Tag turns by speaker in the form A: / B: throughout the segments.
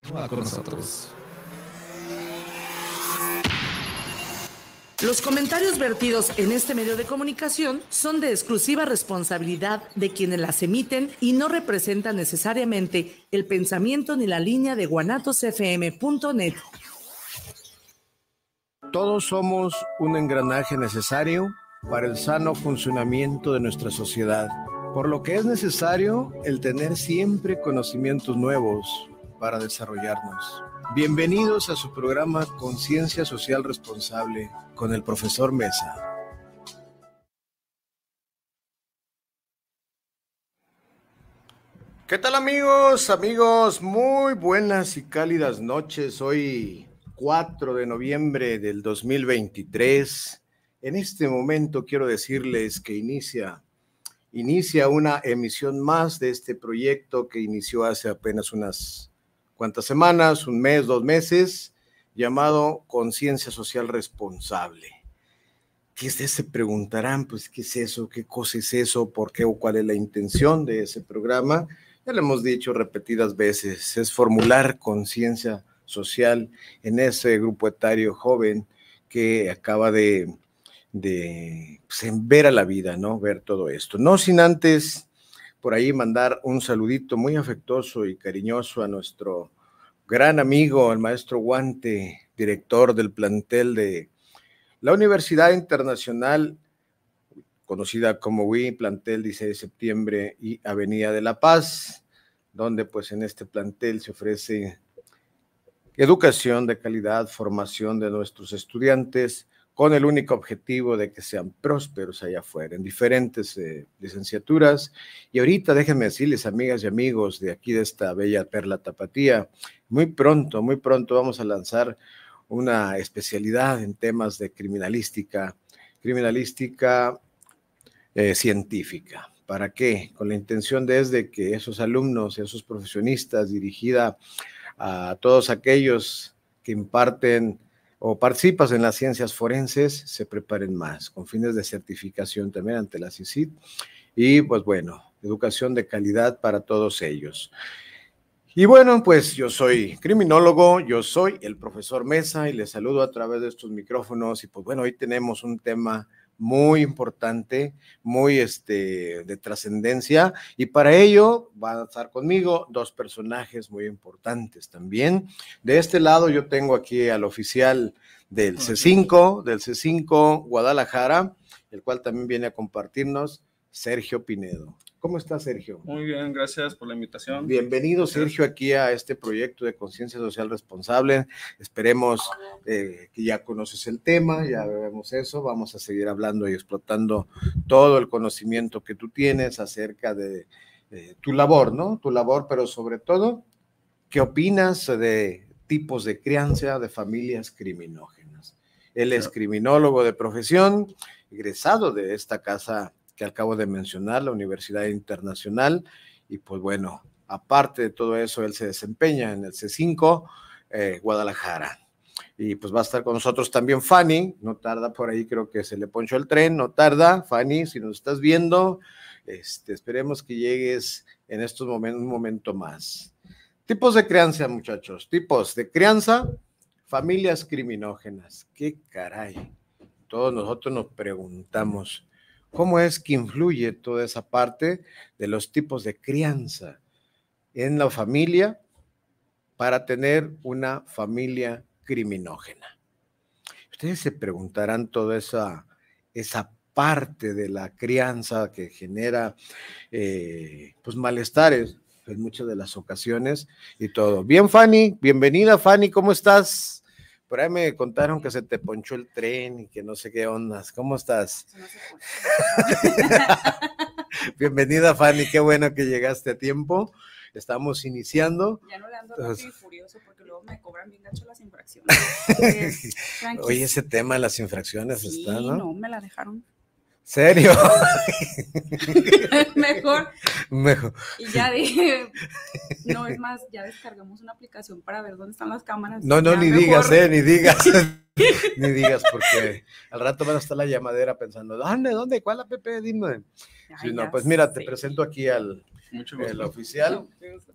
A: Va con nosotros.
B: Los comentarios vertidos en este medio de comunicación son de exclusiva responsabilidad de quienes las emiten y no representan necesariamente el pensamiento ni la línea de guanatosfm.net.
C: Todos somos un engranaje necesario para el sano funcionamiento de nuestra sociedad, por lo que es necesario el tener siempre conocimientos nuevos para desarrollarnos. Bienvenidos a su programa Conciencia Social Responsable con el profesor Mesa. ¿Qué tal amigos? Muy buenas y cálidas noches. Hoy 4 de noviembre del 2023. En este momento quiero decirles que inicia una emisión más de este proyecto que inició hace apenas unas cuantas semanas, un mes, 2 meses, llamado Conciencia Social Responsable. ¿Qué es se preguntarán? Pues, ¿qué es eso? ¿Qué cosa es eso? ¿Por qué o cuál es la intención de ese programa? Ya lo hemos dicho repetidas veces, es formular conciencia social en ese grupo etario joven que acaba de pues, ver a la vida, ¿no? Ver todo esto. No sin antes por ahí mandar un saludito muy afectuoso y cariñoso a nuestro gran amigo, el maestro Guante, director del plantel de la Universidad Internacional, conocida como UI, plantel 16 de septiembre y Avenida de la Paz, donde pues en este plantel se ofrece educación de calidad, formación de nuestros estudiantes, con el único objetivo de que sean prósperos allá afuera, en diferentes licenciaturas. Y ahorita déjenme decirles, amigas y amigos de aquí de esta bella perla tapatía, muy pronto vamos a lanzar una especialidad en temas de criminalística científica. ¿Para qué? Con la intención de que esos alumnos, esos profesionistas, dirigida a todos aquellos que imparten o participas en las ciencias forenses, se preparen más, con fines de certificación también ante la CICID, y pues bueno, educación de calidad para todos ellos. Y bueno, pues yo soy criminólogo, yo soy el profesor Mesa y les saludo a través de estos micrófonos, y pues bueno, hoy tenemos un tema muy importante, muy de trascendencia, y para ello van a estar conmigo dos personajes muy importantes también. De este lado yo tengo aquí al oficial del C5 Guadalajara, el cual también viene a compartirnos, Sergio Pinedo. ¿Cómo estás, Sergio?
D: Muy bien, gracias por la invitación.
C: Bienvenido, Sergio, aquí a este proyecto de Conciencia Social Responsable. Esperemos que ya conoces el tema, ya vemos eso. Vamos a seguir hablando y explotando todo el conocimiento que tú tienes acerca de tu labor, ¿no? Tu labor, pero sobre todo, ¿qué opinas de tipos de crianza de familias criminógenas? Él es criminólogo de profesión, egresado de esta casa que acabo de mencionar, la Universidad Internacional, y pues bueno, aparte de todo eso, él se desempeña en el C5 Guadalajara. Y pues va a estar con nosotros también Fanny, no tarda por ahí, creo que se le ponchó el tren, no tarda, Fanny, si nos estás viendo, esperemos que llegues en estos momentos, un momento más. Tipos de crianza, muchachos, tipos de crianza, familias criminógenas, qué caray, todos nosotros nos preguntamos, ¿cómo es que influye toda esa parte de los tipos de crianza en la familia para tener una familia criminógena? Ustedes se preguntarán toda esa parte de la crianza que genera pues malestares en muchas de las ocasiones y todo. Bien, Fanny, bienvenida, Fanny, ¿cómo estás? Por ahí me contaron que se te ponchó el tren y que no sé qué ondas. ¿Cómo estás? Bienvenida, Fanny, qué bueno que llegaste a tiempo. Estamos iniciando.
E: Ya no le ando rápido y furioso porque luego me cobran bien gacho las infracciones.
C: Oye, ese tema de las infracciones
E: sí,
C: está, ¿no?
E: No, me la dejaron.
C: ¿Serio?
E: Mejor. Y ya dije, no, es más, ya descargamos una aplicación para ver dónde están las cámaras.
C: No, ni
E: mejor.
C: digas, ni digas. Ni digas, porque al rato van a estar la llamadera pensando, ¿dónde? ¿Cuál app? Dime. Sí, no, pues mira, te presento aquí al oficial.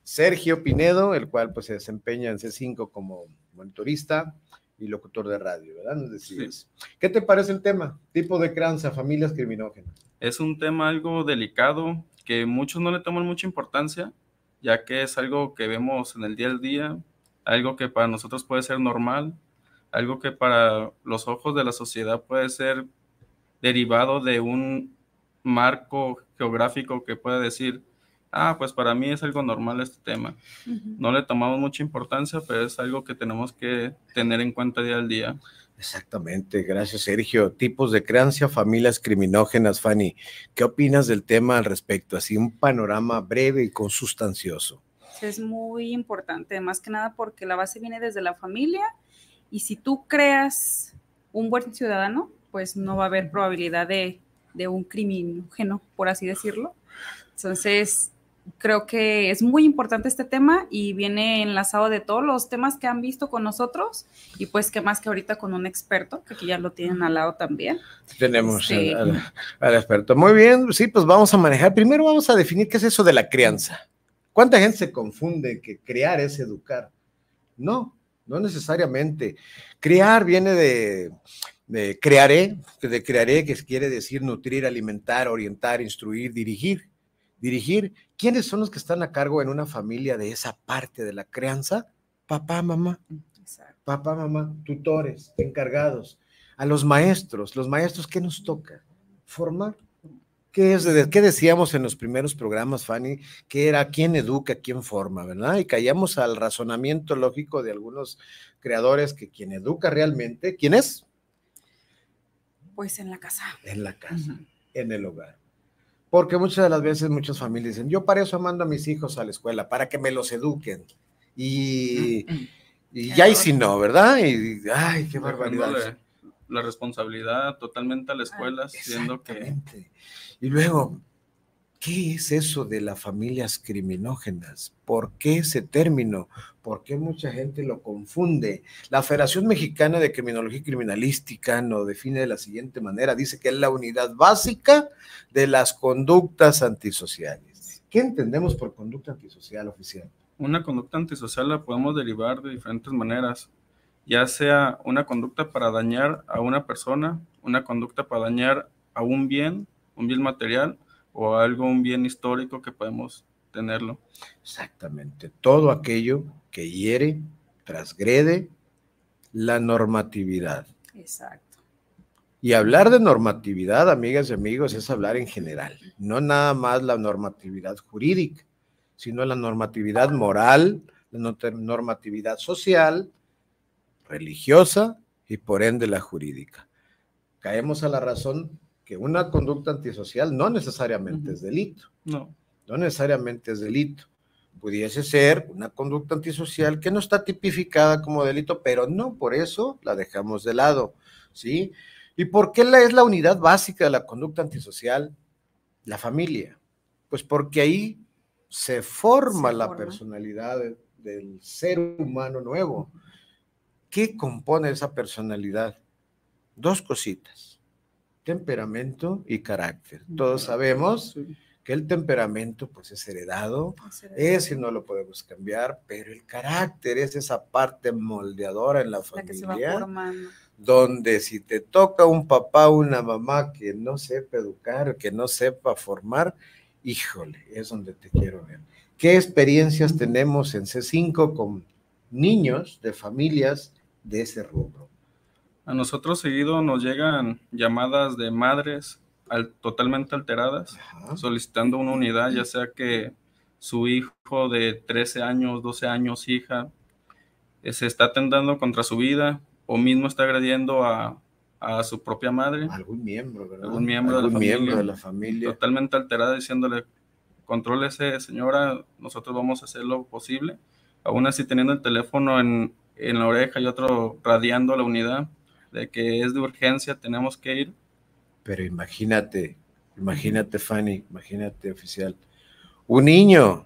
C: Sergio Pinedo, el cual pues se desempeña en C5 como monitorista y locutor de radio, ¿verdad? Nos decías. Sí. ¿Qué te parece el tema? Tipo de crianza, familias criminógenas.
D: Es un tema algo delicado que muchos no le toman mucha importancia, ya que es algo que vemos en el día a día, algo que para nosotros puede ser normal, algo que para los ojos de la sociedad puede ser derivado de un marco geográfico que puede decir, pues para mí es algo normal este tema. No le tomamos mucha importancia, pero es algo que tenemos que tener en cuenta día al día.
C: Exactamente, gracias Sergio. Tipos de crianza, familias criminógenas, Fanny. ¿Qué opinas del tema al respecto? Así un panorama breve y consustancioso.
E: Es muy importante, más que nada porque la base viene desde la familia y si tú creas un buen ciudadano, pues no va a haber probabilidad de un criminógeno, por así decirlo. Entonces, creo que es muy importante este tema y viene enlazado de todos los temas que han visto con nosotros y pues que más que ahorita con un experto, que aquí ya lo tienen al lado también.
C: Tenemos al experto. Muy bien, sí, pues vamos a manejar. Primero vamos a definir qué es eso de la crianza. ¿Cuánta gente se confunde que criar es educar? No necesariamente. Criar viene de crearé, que quiere decir nutrir, alimentar, orientar, instruir, dirigir. ¿Quiénes son los que están a cargo en una familia de esa parte de la crianza? Papá, mamá. Exacto. Papá, mamá, tutores, encargados. A los maestros, ¿qué nos toca? Formar. ¿Qué decíamos en los primeros programas, Fanny? Que era quién educa, quién forma, ¿verdad? Y caíamos al razonamiento lógico de algunos creadores que quien educa realmente, ¿quién es?
E: Pues en la casa.
C: En la casa, en el hogar. Porque muchas de las veces muchas familias dicen, yo para eso mando a mis hijos a la escuela, para que me los eduquen. Y ya y si no, ¿verdad? Y ay, qué barbaridad.
D: La responsabilidad totalmente a la escuela, siendo que...
C: Y luego, ¿qué es eso de las familias criminógenas? ¿Por qué ese término? ¿Por qué mucha gente lo confunde? La Federación Mexicana de Criminología y Criminalística lo define de la siguiente manera, dice que es la unidad básica de las conductas antisociales. ¿Qué entendemos por conducta antisocial, oficial?
D: Una conducta antisocial la podemos derivar de diferentes maneras, ya sea una conducta para dañar a una persona, una conducta para dañar a un bien material o un bien histórico que podemos tenerlo.
C: Exactamente, todo aquello que hiere, transgrede la normatividad.
E: Exacto.
C: Y hablar de normatividad, amigas y amigos, es hablar en general, no nada más la normatividad jurídica, sino la normatividad moral, la normatividad social, religiosa y por ende la jurídica. Caemos a la razón que una conducta antisocial no necesariamente es delito. No necesariamente es delito. Pudiese ser una conducta antisocial que no está tipificada como delito, pero no por eso la dejamos de lado, ¿sí? ¿Y por qué es la unidad básica de la conducta antisocial? La familia. Pues porque ahí se forma la personalidad del ser humano nuevo. ¿Qué compone esa personalidad? Dos cositas, temperamento y carácter. Todos sabemos que el temperamento pues es heredado, ese no lo podemos cambiar, pero el carácter es esa parte moldeadora en la familia, que se va formando, donde si te toca un papá o una mamá que no sepa educar, que no sepa formar, híjole, es donde te quiero ver. ¿Qué experiencias tenemos en C5 con niños de familias de ese rubro?
D: A nosotros seguido nos llegan llamadas de madres totalmente alteradas, solicitando una unidad, ya sea que su hijo de 13 años, 12 años, hija, se está atentando contra su vida o mismo está agrediendo a su propia madre.
C: Algún miembro, ¿verdad?
D: Algún miembro de la familia. Totalmente alterada, diciéndole, contrólese, señora, nosotros vamos a hacer lo posible. Aún así teniendo el teléfono en la oreja y otro radiando la unidad de que es de urgencia, tenemos que ir.
C: Pero imagínate Fanny, imagínate oficial, un niño,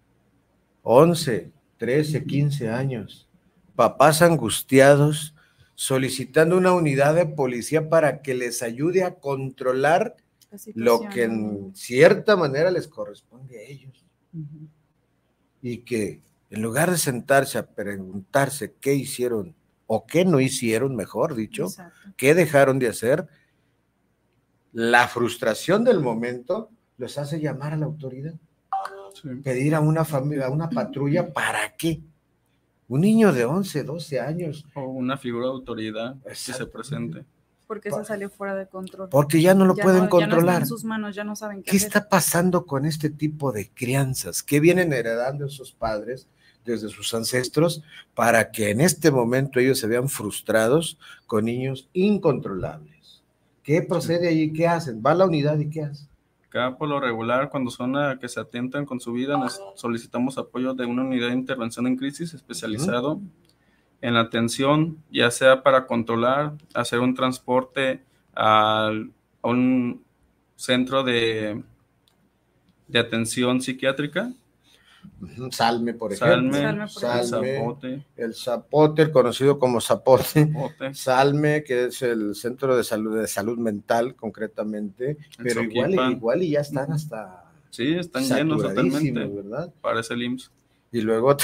C: 11, 13, 15 años, papás angustiados, solicitando una unidad de policía para que les ayude a controlar lo que en cierta manera les corresponde a ellos. y que en lugar de sentarse a preguntarse qué hicieron o qué no hicieron, mejor dicho,
E: Exacto.
C: qué dejaron de hacer, la frustración del momento los hace llamar a la autoridad,
D: Sí.
C: pedir a una familia, a una patrulla, ¿para qué? Un niño de 11, 12 años.
D: O una figura de autoridad que se
C: Exactamente.
D: presente.
E: Porque se salió fuera de control.
C: Porque ya no lo pueden
E: Ya no
C: controlar.
E: está en sus manos, ya no saben qué
C: ¿Qué
E: hacer.
C: está pasando con este tipo de crianzas? ¿Qué vienen heredando esos padres desde sus ancestros para que en este momento ellos se vean frustrados con niños incontrolables? ¿Qué procede allí? ¿Qué hacen? Va a la unidad y ¿qué hace?
D: Acá por lo regular, cuando son a que se atentan con su vida, nos solicitamos apoyo de una unidad de intervención en crisis especializado en la atención, ya sea para controlar, hacer un transporte a un centro de atención psiquiátrica,
C: Salme, por
D: Salme,
C: ejemplo.
D: Zapote,
C: El Zapote, el conocido como Zapote.
D: Zapote,
C: Salme, que es el centro de salud mental, concretamente,
D: el
C: pero
D: Soquipan.
C: igual y ya están hasta
D: Sí, están llenos
C: saturadísimos,
D: totalmente.
C: ¿verdad?
D: Parece el IMSS.
C: Y luego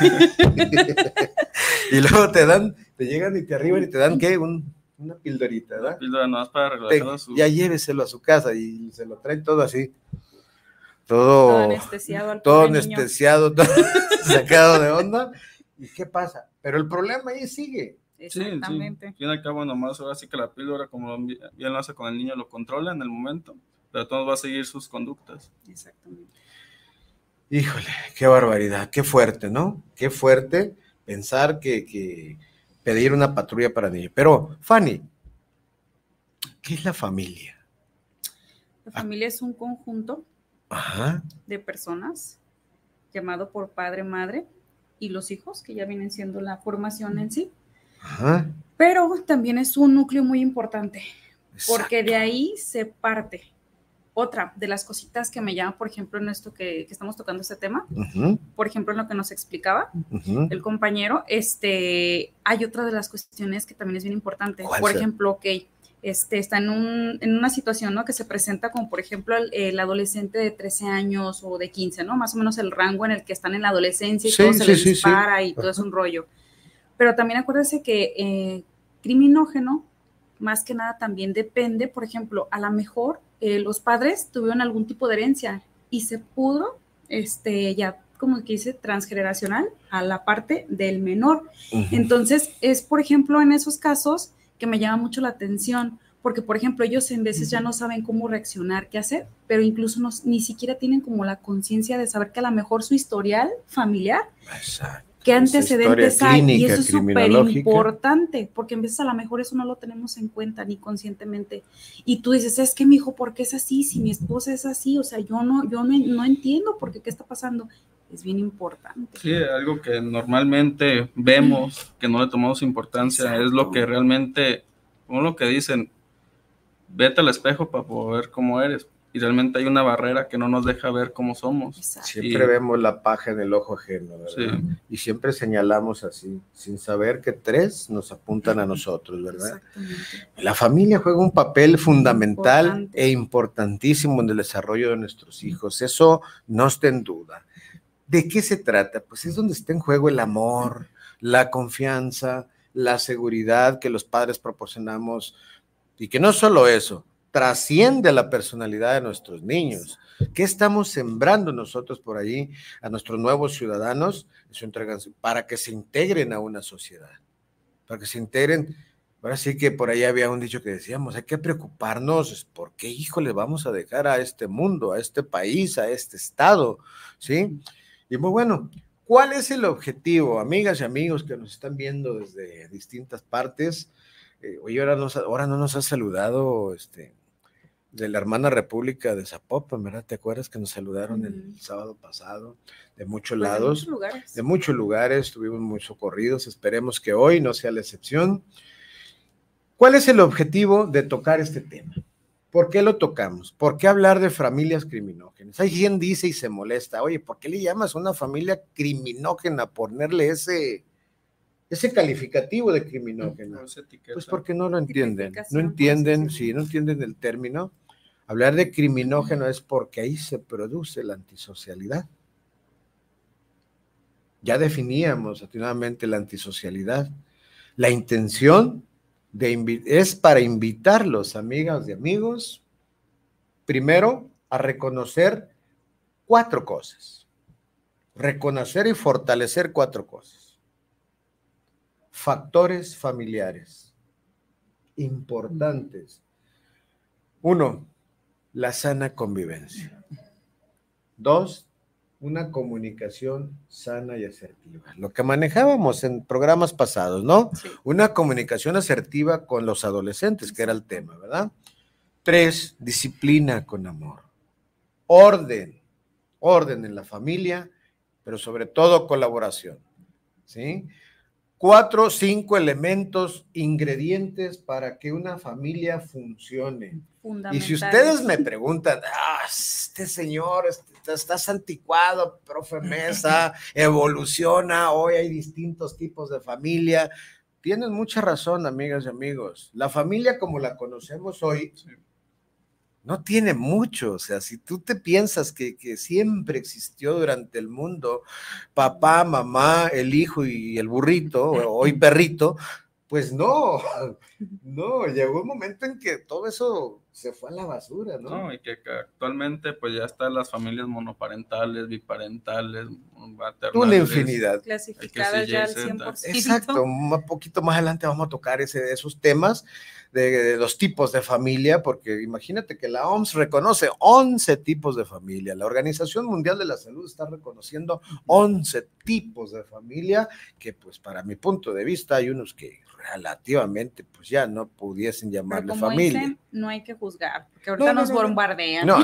C: te llegan y te arriban y te dan, ¿qué? Una pildorita,
D: La
C: ¿verdad?
D: píldora nomás para relajar a su...
C: Ya lléveselo a su casa y se lo traen todo así.
E: Todo
C: Todo
E: anestesiado al
C: todo
E: pobre niño.
C: anestesiado, todo sacado de onda. ¿Y qué pasa? Pero el problema ahí sigue.
D: Sí,
E: Exactamente.
D: al fin y al cabo nomás ahora sí que la píldora, como bien lo hace con el niño, lo controla en el momento, pero todos va a seguir sus conductas.
E: Exactamente.
C: Híjole, qué barbaridad, qué fuerte, ¿no? Qué fuerte pensar que pedir una patrulla para niños. Pero, Fanny, ¿qué es la familia?
E: La familia es un conjunto
C: Ajá,
E: de personas llamado por padre, madre y los hijos, que ya vienen siendo la formación en sí.
C: ajá.
E: Pero también es un núcleo muy importante, porque
C: Exacto.
E: de ahí se parte. Otra de las cositas que me llama, por ejemplo, en esto que estamos tocando este tema,
C: Ujú,
E: por ejemplo, en lo que nos explicaba
C: ujú.
E: el compañero, hay otra de las cuestiones que también es bien importante.
C: ¿Cuál
E: Por
C: será?
E: ejemplo, está en una situación, ¿no? Que se presenta como, por ejemplo, el adolescente de 13 años o de 15, ¿no? Más o menos el rango en el que están en la adolescencia y
C: Sí,
E: todo se les
C: sí, sí,
E: dispara
C: sí.
E: y todo es
C: Ajá.
E: un rollo. Pero también acuérdense que criminógeno, más que nada, también depende, por ejemplo, a lo mejor los padres tuvieron algún tipo de herencia y se pudo, ya como que dice, transgeneracional a la parte del menor.
C: Ujú.
E: Entonces, es, por ejemplo, en esos casos que me llama mucho la atención, porque, por ejemplo, ellos en veces ya no saben cómo reaccionar, qué hacer, pero incluso ni siquiera tienen como la conciencia de saber que a lo mejor su historial familiar,
C: Exacto.
E: qué
C: Esa
E: antecedentes
C: historia
E: hay, y
C: clínica,
E: eso es súper
C: criminológica.
E: importante, porque en veces a lo mejor eso no lo tenemos en cuenta ni conscientemente, y tú dices, es que mi hijo, ¿por qué es así? Si mi esposa es así, o sea, yo no entiendo por qué está pasando. Es bien importante.
D: Sí, algo que normalmente vemos, que no le tomamos importancia,
C: Exacto.
D: es lo que realmente, como lo que dicen, vete al espejo para poder ver cómo eres. Y realmente hay una barrera que no nos deja ver cómo somos.
E: Exacto.
C: Siempre vemos la paja en el ojo ajeno, ¿verdad?
D: Sí.
C: Y siempre señalamos así, sin saber que tres nos apuntan a nosotros, ¿verdad?
E: Exactamente.
C: La familia juega un papel fundamental
E: Importante.
C: e importantísimo en el desarrollo de nuestros hijos. Eso no está en duda. ¿De qué se trata? Pues es donde está en juego el amor, la confianza, la seguridad que los padres proporcionamos, y que no solo eso, trasciende a la personalidad de nuestros niños. ¿Qué estamos sembrando nosotros por ahí a nuestros nuevos ciudadanos para que se integren a una sociedad? Para que se integren. Ahora sí que por ahí había un dicho que decíamos, hay que preocuparnos por qué hijo le vamos a dejar a este mundo, a este país, a este estado, ¿sí? Y muy bueno, ¿cuál es el objetivo, amigas y amigos que nos están viendo desde distintas partes? Oye, ahora no nos ha saludado de la hermana República de Zapopan, ¿verdad? ¿Te acuerdas que nos saludaron el sábado pasado? De muchos
E: Pues
C: lados.
E: de muchos lugares.
C: De muchos lugares, estuvimos muy socorridos, esperemos que hoy no sea la excepción. ¿Cuál es el objetivo de tocar este tema? ¿Por qué lo tocamos? ¿Por qué hablar de familias criminógenas? Hay quien dice y se molesta, oye, ¿por qué le llamas a una familia criminógena? Ponerle ese calificativo de criminógena. Pues porque no lo entienden. No entienden, sí, no entienden el término. Hablar de criminógeno es porque ahí se produce la antisocialidad. Ya definíamos atinadamente la antisocialidad. La intención es para invitarlos, amigas y amigos, primero a reconocer 4 cosas. Reconocer y fortalecer 4 cosas. Factores familiares importantes. 1, la sana convivencia. 2, una comunicación sana y asertiva. Lo que manejábamos en programas pasados, ¿no?
E: Sí.
C: Una comunicación asertiva con los adolescentes, que era el tema, ¿verdad? 3, disciplina con amor. Orden en la familia, pero sobre todo colaboración, ¿sí? 4, 5 elementos, ingredientes para que una familia funcione. Y si ustedes me preguntan, este señor estás anticuado, profe Mesa, evoluciona, hoy hay distintos tipos de familia. Tienen mucha razón, amigas y amigos. La familia como la conocemos hoy no tiene mucho. O sea, si tú te piensas que siempre existió durante el mundo papá, mamá, el hijo y el burrito, hoy perrito, pues no, llegó un momento en que todo eso se fue a la basura, ¿no?
D: No, y que actualmente pues ya están las familias monoparentales, biparentales, maternales.
C: Una infinidad.
E: Clasificadas ya al 100%.
C: Exacto, un poquito más adelante vamos a tocar esos temas de los tipos de familia, porque imagínate que la OMS reconoce 11 tipos de familia, la Organización Mundial de la Salud está reconociendo 11 tipos de familia, que pues para mi punto de vista hay unos que relativamente pues ya no pudiesen llamarle
E: pero como
C: familia.
E: Dicen, no hay que juzgar, porque ahorita nos bombardean.
C: No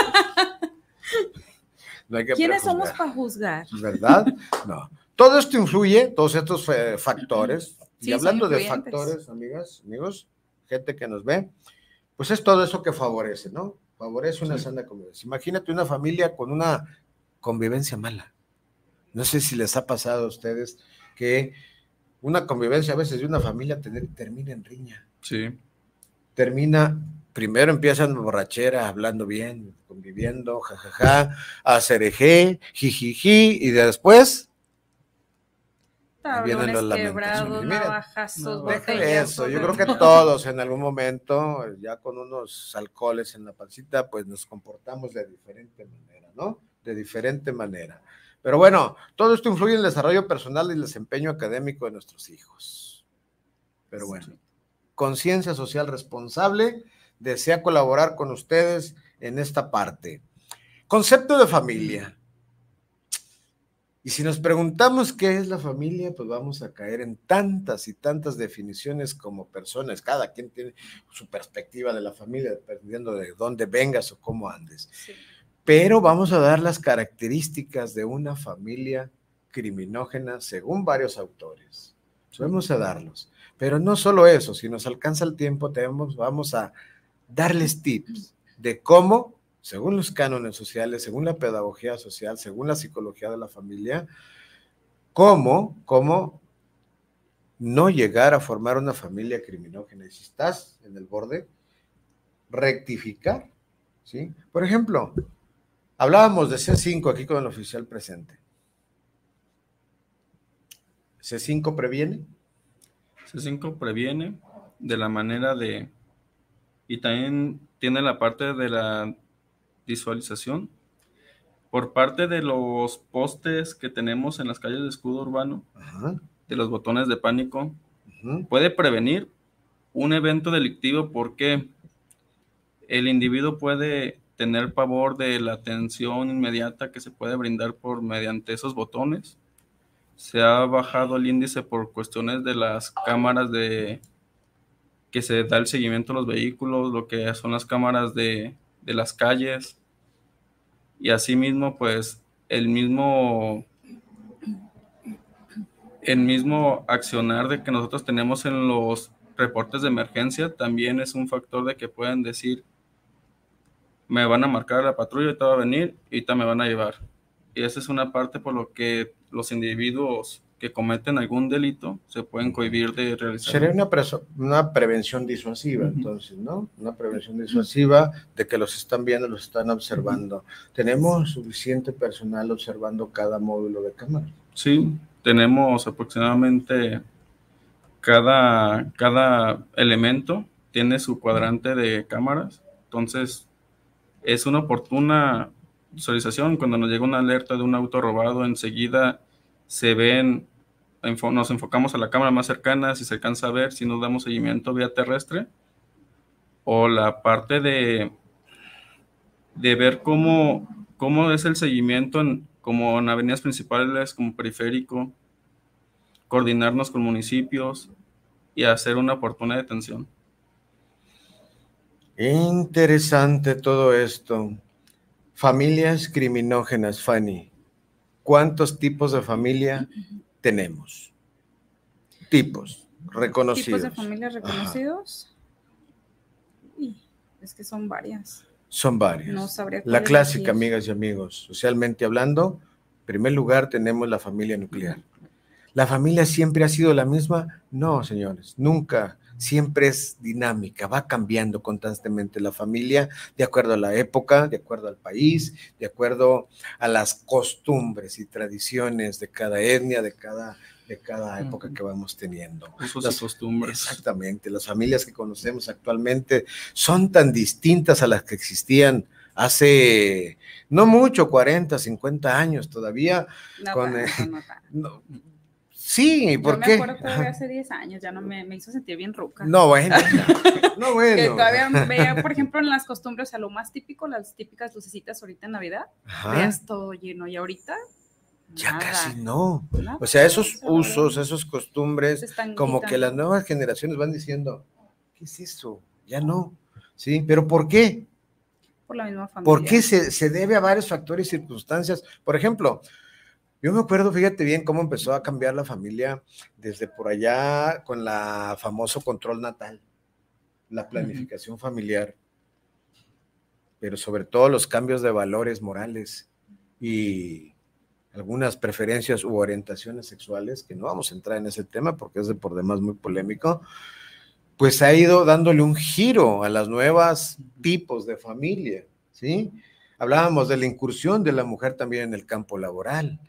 C: hay que
E: ¿Quiénes somos para juzgar?
C: ¿Verdad? No. Todo esto influye, todos estos factores,
E: sí,
C: y hablando de factores, amigas, amigos, gente que nos ve, pues es todo eso que favorece, ¿no? Favorece una sana convivencia. Imagínate una familia con una convivencia mala. No sé si les ha pasado a ustedes que una convivencia a veces de una familia termina en riña.
D: Sí.
C: Primero empiezan borrachera, hablando bien, conviviendo, jajaja, acerejé, jijiji, y después vienen los lamentaciones.
E: Navajazos,
C: deja eso. Yo creo que todos en algún momento, ya con unos alcoholes en la pancita, pues nos comportamos de diferente manera, ¿no? De diferente manera. Pero bueno, todo esto influye en el desarrollo personal y el desempeño académico de nuestros hijos. Pero bueno, conciencia social responsable desea colaborar con ustedes en esta parte. Concepto de familia. Y si nos preguntamos qué es la familia, pues vamos a caer en tantas y tantas definiciones como personas. Cada quien tiene su perspectiva de la familia, dependiendo de dónde vengas o cómo andes. Sí. Pero vamos a dar las características de una familia criminógena según varios autores. Vamos a darlos. Pero no solo eso, si nos alcanza el tiempo, vamos a darles tips de cómo, según los cánones sociales, según la pedagogía social, según la psicología de la familia, cómo no llegar a formar una familia criminógena. Y si estás en el borde, rectificar, ¿sí? Por ejemplo, hablábamos de C5 aquí con el oficial presente. ¿C5 previene?
D: C5 previene de la manera de... Y también tiene la parte de la visualización. Por parte de los postes que tenemos en las calles de escudo urbano, de los botones de pánico, puede prevenir un evento delictivo porque el individuo puede tener pavor de la atención inmediata que se puede brindar mediante esos botones. Se ha bajado el índice por cuestiones de las cámaras que se da el seguimiento a los vehículos, lo que son las cámaras de las calles, y asimismo pues el mismo accionar de que nosotros tenemos en los reportes de emergencia también es un factor de que pueden decir, me van a marcar la patrulla, ahorita va a venir y ahorita me van a llevar. Y esa es una parte por lo que los individuos que cometen algún delito se pueden cohibir de realizar.
C: Sería una prevención disuasiva, entonces, ¿no? Una prevención disuasiva de que los están viendo, los están observando. ¿Tenemos suficiente personal observando cada módulo de cámara?
D: Sí, tenemos aproximadamente cada elemento tiene su cuadrante de cámaras, entonces es una oportuna visualización. Cuando nos llega una alerta de un auto robado, enseguida se ven, nos enfocamos a la cámara más cercana, si se alcanza a ver, si nos damos seguimiento vía terrestre, o la parte de ver cómo es el seguimiento como en avenidas principales, como periférico, coordinarnos con municipios y hacer una oportuna detención.
C: Interesante todo esto. Familias criminógenas, Fanny. ¿Cuántos tipos de familia tenemos? Tipos reconocidos.
E: ¿Tipos de familias reconocidos? Es que son varias.
C: Son varias.
E: No sabría cuál
C: La clásica,
E: elegir.
C: amigas y amigos, socialmente hablando, en primer lugar tenemos la familia nuclear. ¿La familia siempre ha sido la misma? No, señores, nunca. Siempre es dinámica, va cambiando constantemente la familia de acuerdo a la época, de acuerdo al país, de acuerdo a las costumbres y tradiciones de cada etnia, de cada época que vamos teniendo.
D: Usos y costumbres.
C: Exactamente, las familias que conocemos actualmente son tan distintas a las que existían hace no mucho, 40, 50 años todavía.
E: No.
C: Sí, ¿por qué?
E: Yo me acuerdo que hace 10 años, ya no me hizo sentir bien ruca.
C: No, bueno. No, bueno.
E: Que todavía veía, por ejemplo, en las costumbres, o sea, lo más típico, las típicas lucecitas ahorita en Navidad, veas todo lleno, y ahorita
C: ya
E: nada,
C: casi no.
E: Nada,
C: o sea, esos usos, esas costumbres, como
E: quitando.
C: que las nuevas generaciones van diciendo, ¿qué es eso? Ya no. ¿Sí? ¿Pero por qué?
E: Por la misma familia.
C: ¿Por qué se debe a varios factores y circunstancias? Por ejemplo, yo me acuerdo, fíjate bien cómo empezó a cambiar la familia desde por allá con la famoso control natal, la planificación familiar, pero sobre todo los cambios de valores morales y algunas preferencias u orientaciones sexuales, que no vamos a entrar en ese tema porque es de por demás muy polémico, pues ha ido dándole un giro a las nuevas tipos de familia, ¿sí? Hablábamos de la incursión de la mujer también en el campo laboral.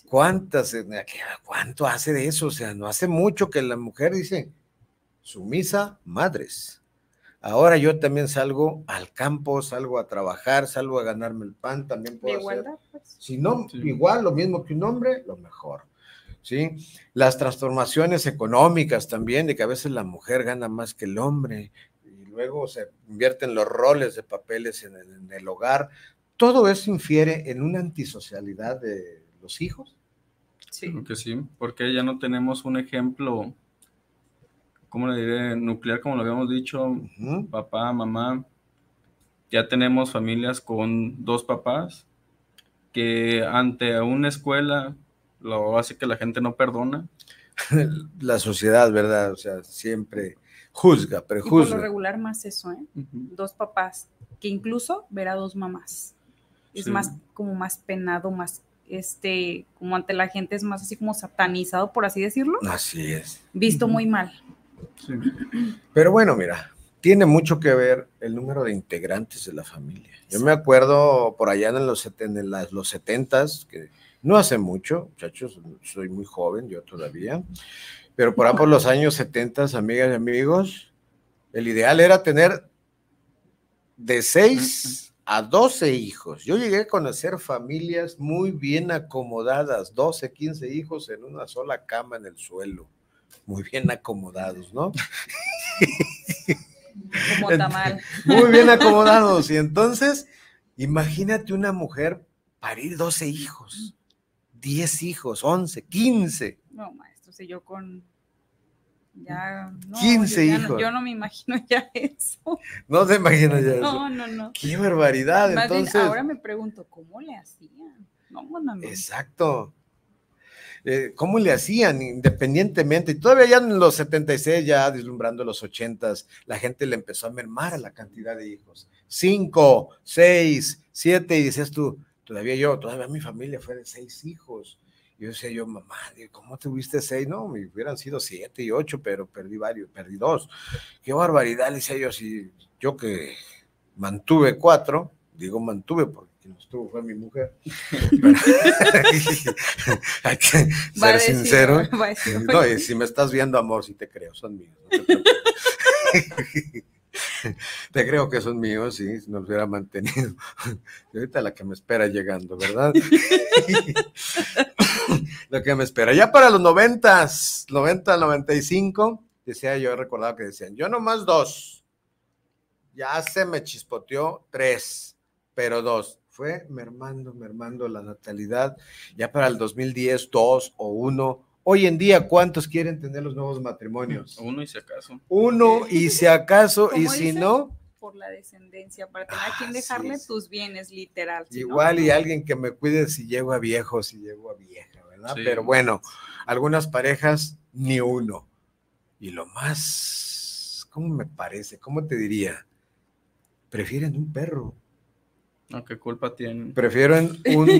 C: ¿Cuánto hace de eso? O sea, no hace mucho que la mujer dice, sumisa, madres. Ahora yo también salgo al campo, salgo a trabajar, salgo a ganarme el pan, también puedo
E: igualdad,
C: hacer.
E: pues.
C: Si no, igual, lo mismo que un hombre, lo mejor. ¿Sí? Las transformaciones económicas también, de que a veces la mujer gana más que el hombre, y luego se invierten los roles de papeles en el hogar. Todo eso infiere en una antisocialidad de los hijos.
D: Sí. Creo que sí, porque ya no tenemos un ejemplo, ¿cómo le diré? Nuclear, como lo habíamos dicho, papá, mamá. Ya tenemos familias con 2 papás que ante una escuela lo hace que la gente no perdona.
C: La sociedad, ¿verdad? O sea, siempre juzga, prejuzga.
E: Y por lo regular más eso, ¿eh? 2 papás, que incluso ver a 2 mamás. Es más, como más penado, más, como ante la gente es más así como satanizado, por así decirlo.
C: Así es.
E: Visto muy mal.
D: Sí.
C: Pero bueno, mira, tiene mucho que ver el número de integrantes de la familia. Yo me acuerdo por allá en los 70s, que no hace mucho, muchachos, soy muy joven, yo todavía, pero por ahí por los años 70s, amigas y amigos, el ideal era tener de 6 a 12 hijos. Yo llegué a conocer familias muy bien acomodadas, 12, 15 hijos en una sola cama en el suelo, muy bien acomodados, ¿no?
E: Como tamal.
C: Muy bien acomodados. Y entonces, imagínate una mujer parir 12 hijos, 10 hijos, 11, 15.
E: No, maestro, si yo con ya... No,
C: 15 hijos.
E: Yo no me imagino ya eso.
C: No te imaginas ya eso.
E: No.
C: Qué barbaridad.
E: Más
C: entonces.
E: bien, ahora me pregunto, ¿cómo le hacían? No.
C: Exacto. ¿Cómo le hacían independientemente? Y todavía ya en los 76, ya deslumbrando los 80s, la gente le empezó a mermar a la cantidad de hijos. 5, 6, 7, y dices tú, todavía mi familia fue de 6 hijos. Yo decía yo, mamá, ¿cómo tuviste 6? No, me hubieran sido 7 y 8, pero perdí 2. Qué barbaridad, le decía yo, si yo que mantuve 4, digo mantuve porque quien los tuvo fue mi mujer. Hay que ser sincero. No, y si me estás viendo, amor, sí te creo, son míos. No te preocupes. Te creo que son míos, sí, nos hubiera mantenido. Y ahorita la que me espera llegando, ¿verdad? Lo que me espera. Ya para los 90, 95, decía yo, recordaba que decían, yo nomás 2. Ya se me chispoteó 3, pero 2. Fue mermando la natalidad. Ya para el 2010, 2 o 1. Hoy en día, ¿cuántos quieren tener los nuevos matrimonios?
D: 1 y si acaso.
C: 1 y si acaso, y si no...
E: Por la descendencia, para tener a quien dejarle tus bienes, literal.
C: Igual no, y alguien que me cuide si llego a viejo, si llego a vieja, ¿verdad? Sí. Pero bueno, algunas parejas, ni 1. Y lo más, ¿cómo me parece? ¿Cómo te diría? Prefieren un perro.
D: No, ¿qué culpa tienen?
C: Prefieren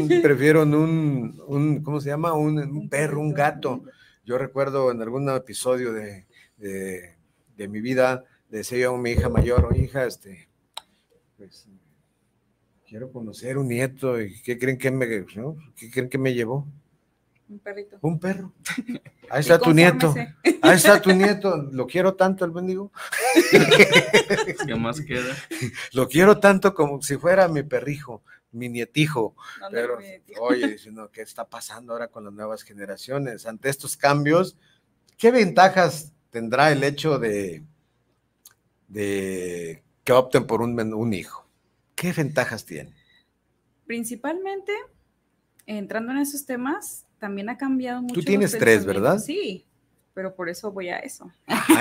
C: un ¿cómo se llama? Un perro, un gato. Yo recuerdo en algún episodio de mi vida, decía yo a mi hija mayor, oye, hija, pues quiero conocer un nieto, y ¿qué creen que me llevó?
E: Un perrito.
C: Un perro. Ahí está tu nieto. Ahí está tu nieto. Lo quiero tanto, el bendigo.
D: ¿Qué más queda?
C: Lo quiero tanto como si fuera mi perrijo, mi nietijo. Pero, oye, diciendo, ¿qué está pasando ahora con las nuevas generaciones? Ante estos cambios, ¿qué ventajas tendrá el hecho de que opten por un hijo? ¿Qué ventajas tiene?
E: Principalmente, entrando en esos temas, también ha cambiado mucho.
C: Tú tienes 3, ¿verdad?
E: Sí, pero por eso voy a eso.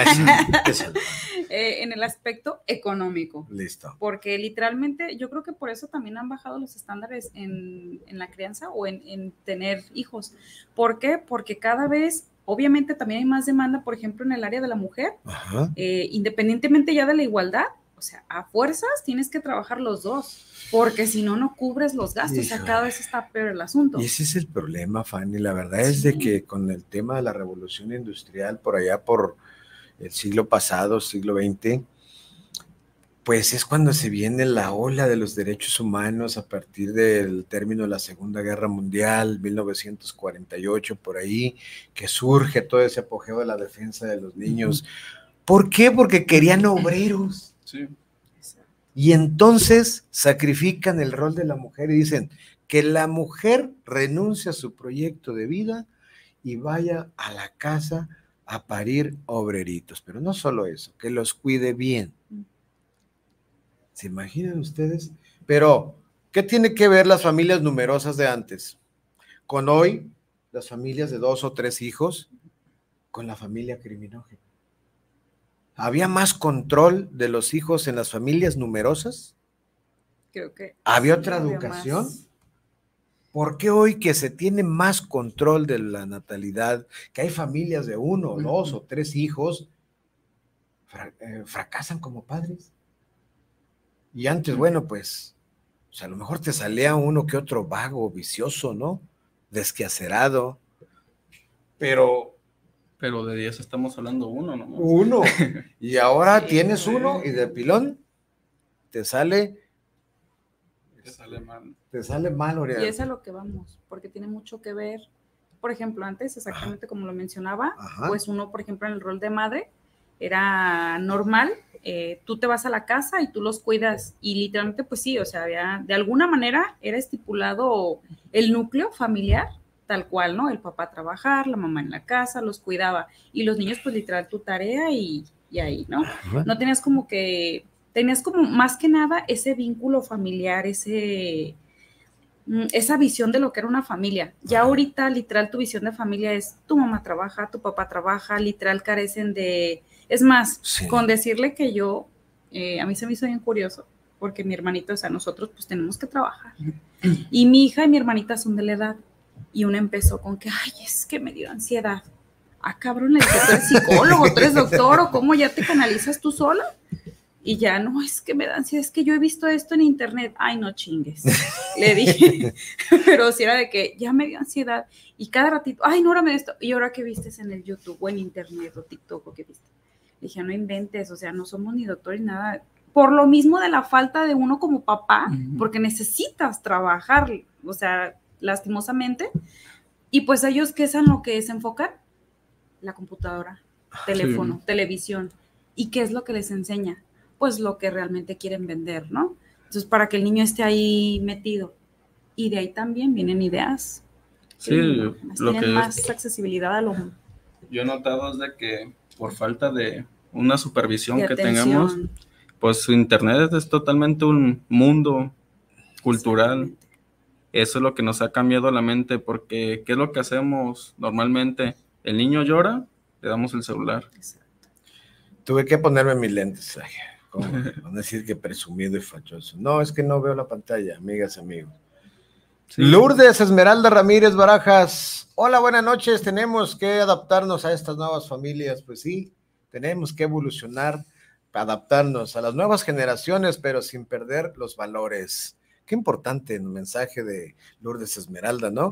E: En el aspecto económico.
C: Listo.
E: Porque literalmente, yo creo que por eso también han bajado los estándares en la crianza o en tener hijos. ¿Por qué? Porque cada vez, obviamente, también hay más demanda, por ejemplo, en el área de la mujer. Independientemente ya de la igualdad, o sea, a fuerzas tienes que trabajar los 2. Porque si no, no cubres los gastos. O sea, cada vez está peor el asunto.
C: Y ese es el problema, Fanny. La verdad es de que con el tema de la revolución industrial, por allá por el siglo pasado, siglo XX, pues es cuando se viene la ola de los derechos humanos a partir del término de la Segunda Guerra Mundial, 1948, por ahí, que surge todo ese apogeo de la defensa de los niños. ¿Por qué? Porque querían obreros.
D: Sí.
C: Y entonces sacrifican el rol de la mujer y dicen que la mujer renuncie a su proyecto de vida y vaya a la casa a parir obreritos. Pero no solo eso, que los cuide bien. ¿Se imaginan ustedes? Pero, ¿qué tiene que ver las familias numerosas de antes con hoy, las familias de 2 o 3 hijos, con la familia criminógena? ¿Había más control de los hijos en las familias numerosas?
E: Creo que
C: ¿Había otra educación? Más. ¿Por qué hoy que se tiene más control de la natalidad, que hay familias de 1, 2 o 3 hijos, fracasan como padres? Y antes, bueno, pues, o sea, a lo mejor te salía uno que otro vago, vicioso, ¿no? Desquacerado. Pero
D: de 10 estamos hablando 1, ¿no?
C: 1. Y ahora tienes 1 y de pilón te sale
D: mal.
C: Te sale mal, Oriana.
E: Y es a lo que vamos, porque tiene mucho que ver. Por ejemplo, antes, exactamente como lo mencionaba, pues uno, por ejemplo, en el rol de madre, era normal, tú te vas a la casa y tú los cuidas, y literalmente, pues sí, o sea, de alguna manera era estipulado el núcleo familiar, tal cual, ¿no? El papá a trabajar, la mamá en la casa, los cuidaba, y los niños, pues literal, tu tarea y ahí, ¿no? No tenías como más que nada ese vínculo familiar, esa visión de lo que era una familia. Ya ahorita, literal, tu visión de familia es tu mamá trabaja, tu papá trabaja, literal carecen de... Es más, con decirle que yo, a mí se me hizo bien curioso, porque mi hermanito, o sea, nosotros pues tenemos que trabajar. Y mi hija y mi hermanita son de la edad. Y una empezó con que, ay, es que me dio ansiedad. Ah, cabrón, le dije, ¿tú eres psicólogo, tú eres doctor o cómo ya te canalizas tú sola? Y ya, no, es que me da ansiedad, es que yo he visto esto en internet. Ay, no chingues, le dije. Pero si era de que ya me dio ansiedad y cada ratito, ay, no, ahora me esto. ¿Y ahora qué vistes en el YouTube o en internet o TikTok o qué viste? Le dije, no inventes, o sea, no somos ni doctores ni nada. Por lo mismo de la falta de uno como papá, porque necesitas trabajar, o sea, lastimosamente. Y pues ellos, ¿qué es en lo que se enfocan? La computadora, teléfono, televisión. ¿Y qué es lo que les enseña? Pues lo que realmente quieren vender, ¿no? Entonces, para que el niño esté ahí metido. Y de ahí también vienen ideas.
D: Sí,
E: lo tienen más accesibilidad a lo...
D: Yo he notado es de que por falta de una supervisión que tengamos, pues internet es totalmente un mundo cultural. Eso es lo que nos ha cambiado la mente, porque ¿qué es lo que hacemos normalmente? El niño llora, le damos el celular.
E: Exacto.
C: Tuve que ponerme mis lentes, como van a decir que presumido y fachoso. No, es que no veo la pantalla, amigas, amigos. Sí. Lourdes Esmeralda Ramírez Barajas. Hola, buenas noches. Tenemos que adaptarnos a estas nuevas familias. Pues sí, tenemos que evolucionar, adaptarnos a las nuevas generaciones, pero sin perder los valores. Qué importante el mensaje de Lourdes Esmeralda, ¿no?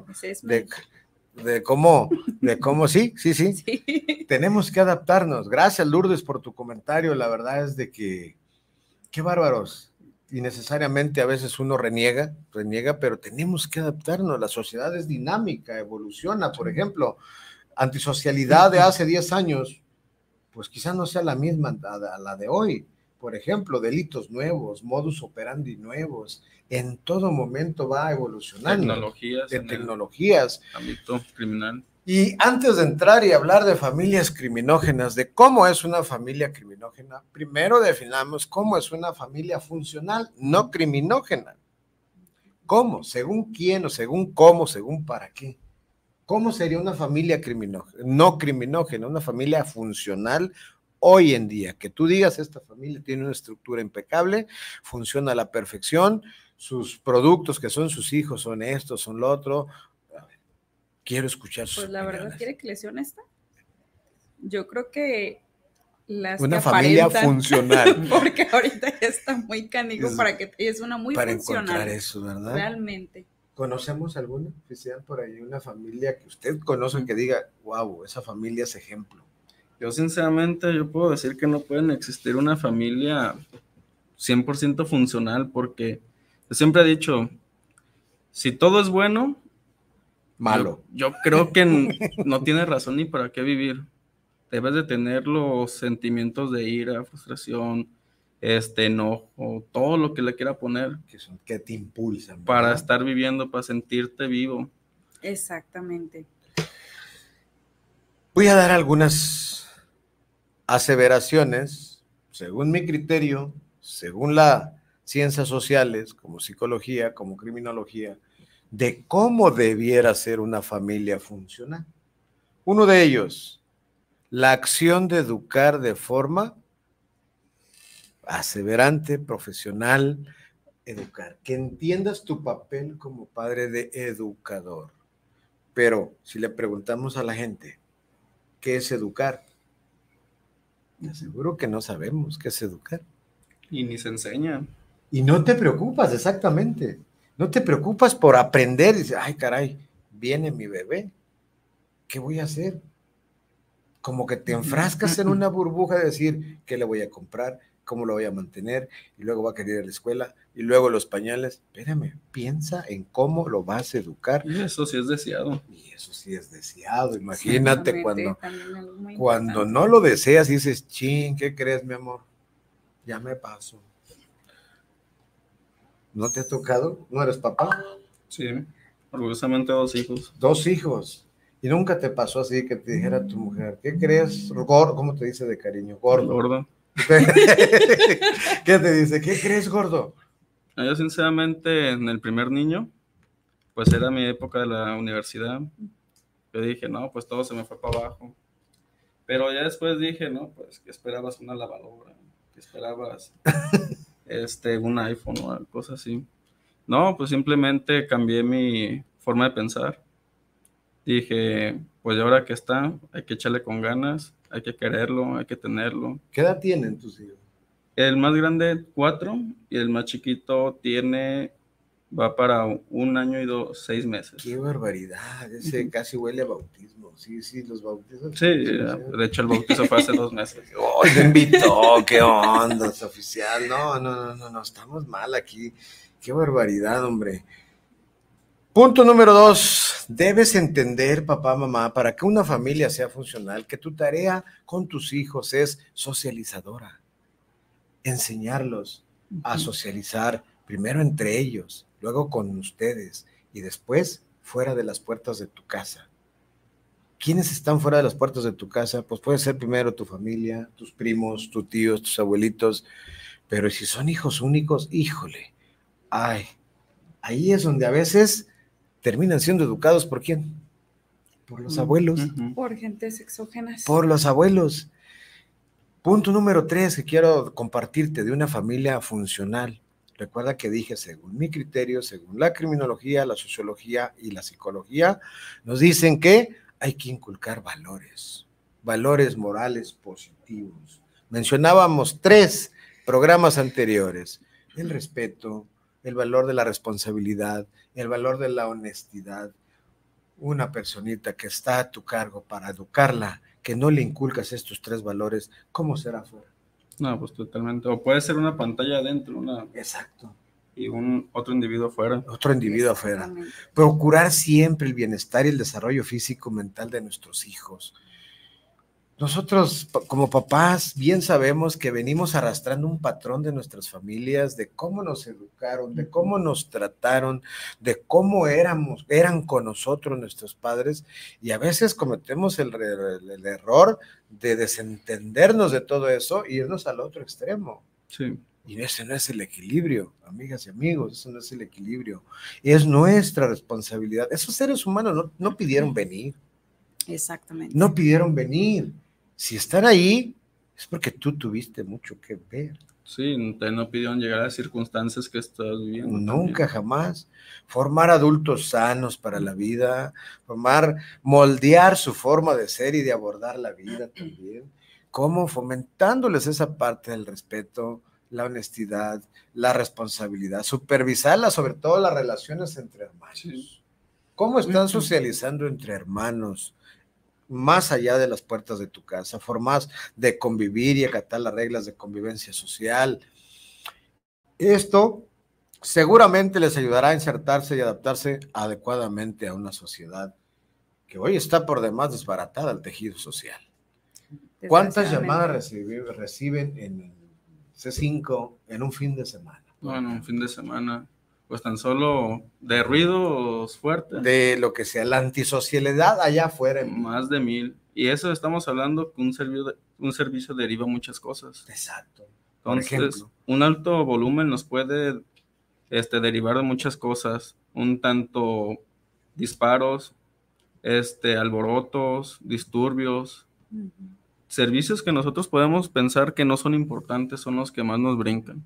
C: De cómo, sí. Tenemos que adaptarnos. Gracias, Lourdes, por tu comentario. La verdad es de que, qué bárbaros. Innecesariamente a veces uno reniega, pero tenemos que adaptarnos. La sociedad es dinámica, evoluciona. Por ejemplo, antisocialidad de hace 10 años, pues quizás no sea la misma a la de hoy. Por ejemplo, delitos nuevos, modus operandi nuevos, en todo momento va evolucionando. Tecnologías.
D: Ámbito criminal.
C: Y antes de entrar y hablar de familias criminógenas, de cómo es una familia criminógena, primero definamos cómo es una familia funcional, no criminógena. ¿Cómo? ¿Según quién o según cómo? ¿Según para qué? ¿Cómo sería una familia criminógena? No criminógena, una familia funcional hoy en día. Que tú digas, esta familia tiene una estructura impecable, funciona a la perfección, sus productos que son sus hijos son esto, son lo otro. A ver, quiero escuchar sus
E: opiniones. Verdad, ¿quiere que le sea honesta? Yo creo que
C: una familia funcional.
E: Porque ahorita ya está muy canijo para que es una muy
C: para
E: funcional.
C: Para encontrar eso, ¿verdad?
E: Realmente.
C: ¿Conocemos alguna oficial por ahí, una familia que usted conoce que diga, wow, esa familia es ejemplo?
D: Yo sinceramente, yo puedo decir que no pueden existir una familia 100% funcional, porque yo siempre he dicho, si todo es bueno,
C: malo.
D: Yo creo que no tiene razón ni para qué vivir. Debes de tener los sentimientos de ira, frustración, enojo, todo lo que le quiera poner.
C: Que te impulsan, ¿verdad?
D: Para estar viviendo, para sentirte vivo.
E: Exactamente.
C: Voy a dar algunas aseveraciones, según mi criterio, según las ciencias sociales, como psicología, como criminología, de cómo debiera ser una familia funcional. Uno de ellos, la acción de educar de forma aseverante, profesional, educar, que entiendas tu papel como padre de educador. Pero si le preguntamos a la gente, ¿qué es educar? Te aseguro que no sabemos qué es educar.
D: Y ni se enseña.
C: Y no te preocupas, exactamente. No te preocupas por aprender. Dices, ay, caray, viene mi bebé. ¿Qué voy a hacer? Como que te enfrascas en una burbuja de decir, ¿qué le voy a comprar? ¿Cómo lo voy a mantener? Y luego va a querer ir a la escuela. Y luego los pañales. Espérame, piensa en cómo lo vas a educar.
D: Y eso sí es deseado.
C: Y eso sí es deseado. Imagínate cuando no lo deseas y dices, chin, ¿qué crees, mi amor? Ya me paso. ¿No te ha tocado? ¿No eres papá?
D: Sí, orgullosamente 2 hijos.
C: 2 hijos. ¿Y nunca te pasó así que te dijera tu mujer, ¿qué crees? Gordo, ¿cómo te dice de cariño? Gordo.
D: Gordo.
C: ¿Qué te dice? ¿Qué crees, gordo?
D: Yo sinceramente, en el primer niño, pues era mi época de la universidad. Yo dije, no, pues todo se me fue para abajo. Pero ya después dije, no, pues que esperabas una lavadora, que esperabas un iPhone o cosas así. No, pues simplemente cambié mi forma de pensar. Dije, pues ahora que está, hay que echarle con ganas, hay que quererlo, hay que tenerlo.
C: ¿Qué edad tienen tus hijos?
D: El más grande 4 y el más chiquito va para 1 año y 6 meses.
C: Qué barbaridad, ese casi huele a bautismo. Sí, los bautizos.
D: Sí, de hecho el bautizo fue hace 2 meses.
C: ¡Ay, me invitó! ¡Qué onda, es oficial! No, estamos mal aquí. ¡Qué barbaridad, hombre! Punto número 2. Debes entender, papá, mamá, para que una familia sea funcional, que tu tarea con tus hijos es socializadora. Enseñarlos a socializar, primero entre ellos, luego con ustedes y después fuera de las puertas de tu casa. ¿Quiénes están fuera de las puertas de tu casa? Pues puede ser primero tu familia, tus primos, tus tíos, tus abuelitos, pero si son hijos únicos, híjole, ahí es donde a veces terminan siendo educados ¿por quién? Por los abuelos.
E: Por gentes exógenas.
C: Por los abuelos. Punto número 3 que quiero compartirte de una familia funcional. Recuerda que dije, según mi criterio, según la criminología, la sociología y la psicología, nos dicen que hay que inculcar valores morales positivos. Mencionábamos 3 programas anteriores: el respeto, el valor de la responsabilidad, el valor de la honestidad. Una personita que está a tu cargo para educarla, que no le inculcas estos 3 valores, ¿cómo será fuera?
D: No, pues totalmente. O puede ser una pantalla adentro,
C: Exacto.
D: Y otro individuo afuera.
C: Otro individuo afuera. Procurar siempre el bienestar y el desarrollo físico, mental de nuestros hijos. Nosotros, como papás, bien sabemos que venimos arrastrando un patrón de nuestras familias, de cómo nos educaron, de cómo nos trataron, de cómo eran con nosotros nuestros padres, y a veces cometemos el error de desentendernos de todo eso e irnos al otro extremo.
D: Sí.
C: Y ese no es el equilibrio, amigas y amigos, eso no es el equilibrio. Es nuestra responsabilidad. Esos seres humanos no pidieron venir.
E: Exactamente.
C: No pidieron venir. Si están ahí, es porque tú tuviste mucho que ver.
D: Sí, no pidieron llegar a las circunstancias que estás viviendo.
C: Nunca, también. Jamás. Formar adultos sanos para la vida, moldear su forma de ser y de abordar la vida también. ¿Cómo? Fomentándoles esa parte del respeto, la honestidad, la responsabilidad, supervisarla, sobre todo las relaciones entre hermanos. Sí. ¿Cómo están socializando entre hermanos? Más allá de las puertas de tu casa, formas de convivir y acatar las reglas de convivencia social. Esto seguramente les ayudará a insertarse y adaptarse adecuadamente a una sociedad que hoy está por demás desbaratada el tejido social. ¿Cuántas llamadas reciben en C5 en un fin de semana?
D: Bueno, un fin de semana, pues tan solo de ruidos fuertes.
C: De lo que sea, la antisocialidad allá afuera.
D: Más de 1000. Y eso estamos hablando que un servicio deriva muchas cosas.
C: Exacto.
D: Entonces, un alto volumen nos puede derivar de muchas cosas. Un tanto disparos, alborotos, disturbios. Servicios que nosotros podemos pensar que no son importantes son los que más nos brincan.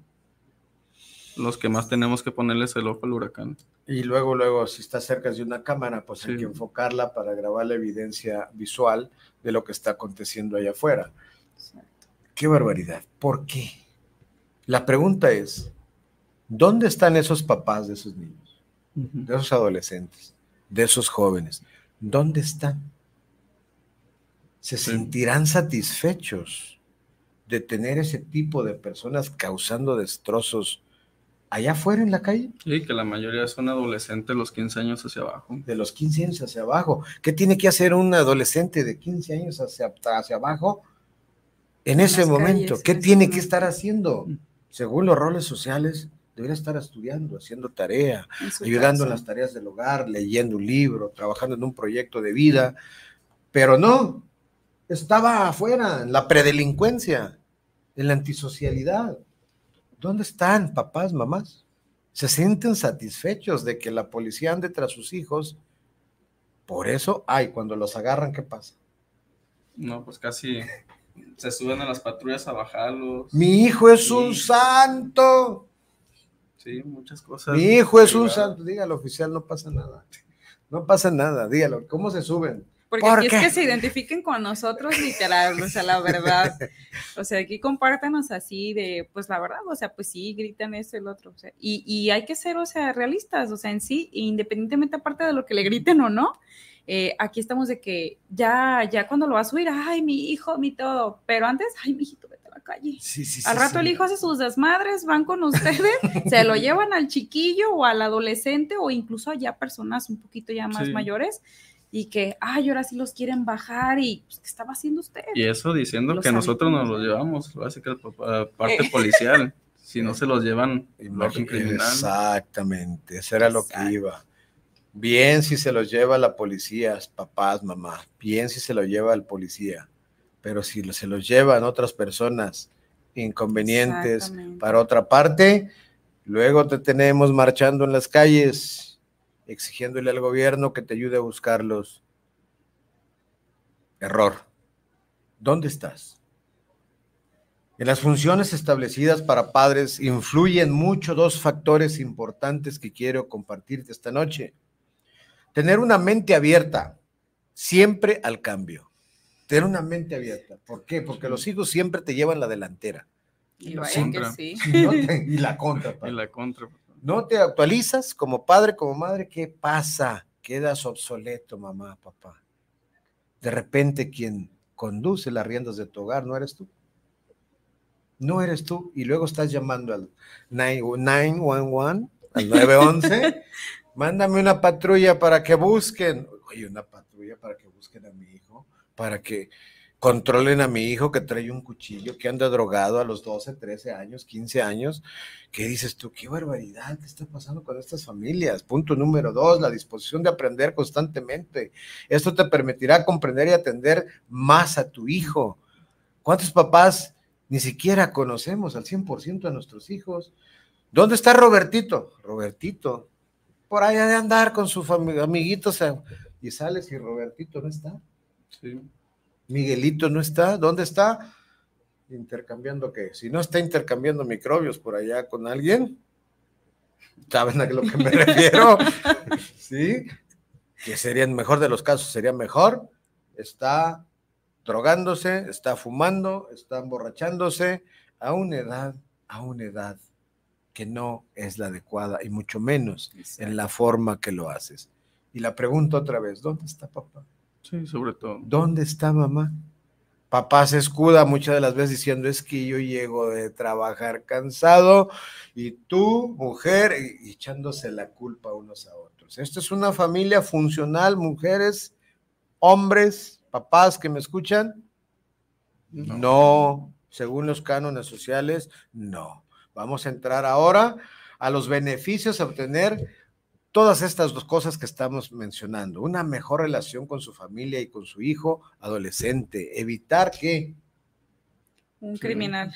D: Los que más tenemos que ponerles el ojo al huracán.
C: Y luego, si está cerca de una cámara, pues sí, hay que enfocarla para grabar la evidencia visual de lo que está aconteciendo allá afuera. ¡Qué barbaridad! ¿Por qué? La pregunta es, ¿dónde están esos papás de esos niños? De esos adolescentes, de esos jóvenes. ¿Dónde están? ¿Se sentirán satisfechos de tener ese tipo de personas causando destrozos allá afuera en la calle?
D: Sí, que la mayoría son adolescentes de los 15 años hacia abajo.
C: De los 15 años hacia abajo. ¿Qué tiene que hacer un adolescente de 15 años hacia abajo en ese momento? ¿Qué tiene que estar haciendo? Según los roles sociales, debería estar estudiando, haciendo tarea, ayudando en las tareas del hogar, leyendo un libro, trabajando en un proyecto de vida, pero no, estaba afuera, en la predelincuencia, en la antisocialidad. ¿Dónde están papás, mamás? ¿Se sienten satisfechos de que la policía ande tras sus hijos? Por eso, cuando los agarran, ¿qué pasa?
D: No, pues casi se suben a las patrullas a bajarlos.
C: Mi hijo es un santo.
D: Sí, muchas cosas.
C: Mi hijo es un santo. Dígalo, oficial, no pasa nada. No pasa nada, dígalo. ¿Cómo se suben?
E: Porque aquí es que se identifiquen con nosotros literal, o sea, la verdad. O sea, aquí compártanos así de, pues la verdad, o sea, pues sí, gritan esto y el otro. O sea, y hay que ser, o sea, realistas, o sea, en sí, independientemente aparte de lo que le griten o no, aquí estamos de que ya cuando lo va a subir, ay, mi hijo, mi todo, pero antes, ay, mi hijito, vete a la calle.
C: Sí,
E: Al rato el hijo hace sus desmadres, van con ustedes, se lo llevan al chiquillo o al adolescente o incluso ya personas un poquito ya más mayores y que, ay, ahora sí los quieren bajar y pues, ¿qué estaba haciendo usted?
D: Y eso diciendo que nosotros nos los llevamos, lo hace que la parte policial, si no se los llevan, lo hacen criminal.
C: Exactamente, eso era lo que iba. Bien si se los lleva la policía, papás, mamá, bien si se lo lleva el policía, pero si se los llevan otras personas inconvenientes para otra parte, luego te tenemos marchando en las calles, exigiéndole al gobierno que te ayude a buscarlos. Error. ¿Dónde estás? En las funciones establecidas para padres influyen mucho dos factores importantes que quiero compartirte esta noche. Tener una mente abierta, siempre al cambio. Tener una mente abierta. ¿Por qué? Porque los hijos siempre te llevan la delantera.
E: Y vaya que sí.
C: Y la contra.
D: Y la contra.
C: No te actualizas como padre, como madre, ¿qué pasa? Quedas obsoleto, mamá, papá. De repente quien conduce las riendas de tu hogar no eres tú. No eres tú. Y luego estás llamando al 911, al 911. Mándame una patrulla para que busquen. Oye, una patrulla para que busquen a mi hijo, para que controlen a mi hijo que trae un cuchillo, que anda drogado a los 12, 13 años, 15 años. ¿Qué dices tú? ¡Qué barbaridad! ¿Qué está pasando con estas familias? Punto número 2, la disposición de aprender constantemente. Esto te permitirá comprender y atender más a tu hijo. ¿Cuántos papás ni siquiera conocemos al 100% a nuestros hijos? ¿Dónde está Robertito? Robertito, por allá de andar con sus amiguitos, y sales y Robertito no está.
D: Sí.
C: Miguelito no está. ¿Dónde está? ¿Intercambiando qué? Si no está intercambiando microbios por allá con alguien, ¿saben a lo que me refiero? ¿Sí? Que sería, en mejor de los casos, sería mejor. Está drogándose, está fumando, está emborrachándose a una edad que no es la adecuada y mucho menos en la forma que lo haces. Y la pregunto otra vez, ¿dónde está papá?
D: Sí, sobre todo.
C: ¿Dónde está mamá? Papá se escuda muchas de las veces diciendo, es que yo llego de trabajar cansado y tú, mujer, y echándose la culpa unos a otros. Esto es una familia funcional, mujeres, hombres, papás que me escuchan. No, según los cánones sociales, no. Vamos a entrar ahora a los beneficios a obtener todas estas dos cosas que estamos mencionando. Una mejor relación con su familia y con su hijo adolescente. Evitar que...
E: Un criminal.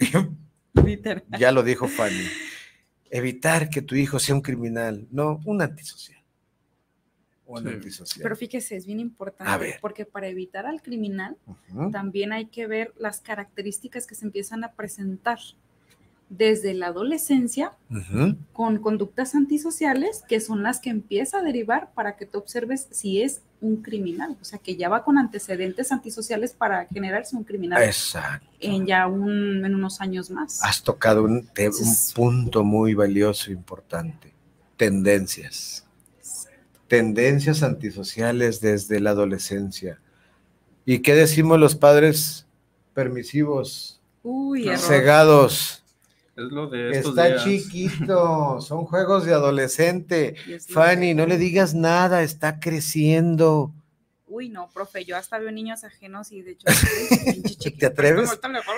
C: Ya lo dijo Fanny. Evitar que tu hijo sea un criminal, no un antisocial. Antisocial.
E: Pero fíjese, es bien importante, porque para evitar al criminal también hay que ver las características que se empiezan a presentar desde la adolescencia con conductas antisociales que son las que empieza a derivar para que tú observes si es un criminal, o sea que ya va con antecedentes antisociales para generarse un criminal.
C: Exacto.
E: En unos años más.
C: Has tocado un punto muy valioso e importante. Tendencias antisociales desde la adolescencia. ¿Y qué decimos los padres permisivos? Cegados.
D: Es lo de estos
C: Está
D: días.
C: Chiquito, son juegos de adolescente. Fanny, no le digas nada, está creciendo.
E: Uy, no, profe, yo hasta veo niños ajenos y de hecho...
C: ¿Te atreves?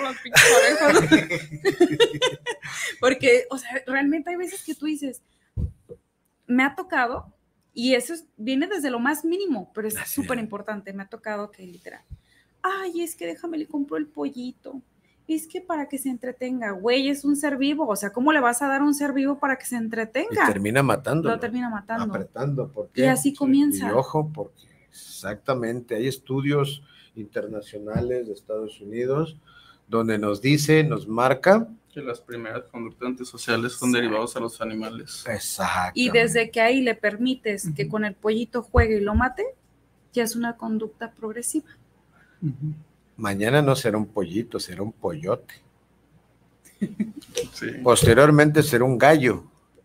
E: Porque, o sea, realmente hay veces que tú dices, me ha tocado, y eso viene desde lo más mínimo, pero es súper importante, me ha tocado que literal, ay, es que déjame le compro el pollito. Es que para que se entretenga, güey, es un ser vivo, o sea, ¿cómo le vas a dar un ser vivo para que se entretenga?
C: Y termina matándolo.
E: Lo termina matando.
C: Apretando, ¿por qué?
E: Y así comienza.
C: Y ojo, porque exactamente, hay estudios internacionales de Estados Unidos donde nos dice, nos marca
D: que las primeras conductas antisociales son derivados a los animales.
C: Exacto.
E: Y desde que ahí le permites que con el pollito juegue y lo mate, ya es una conducta progresiva.
C: Mañana no será un pollito, será un pollote.
D: Sí.
C: Posteriormente será un gallo.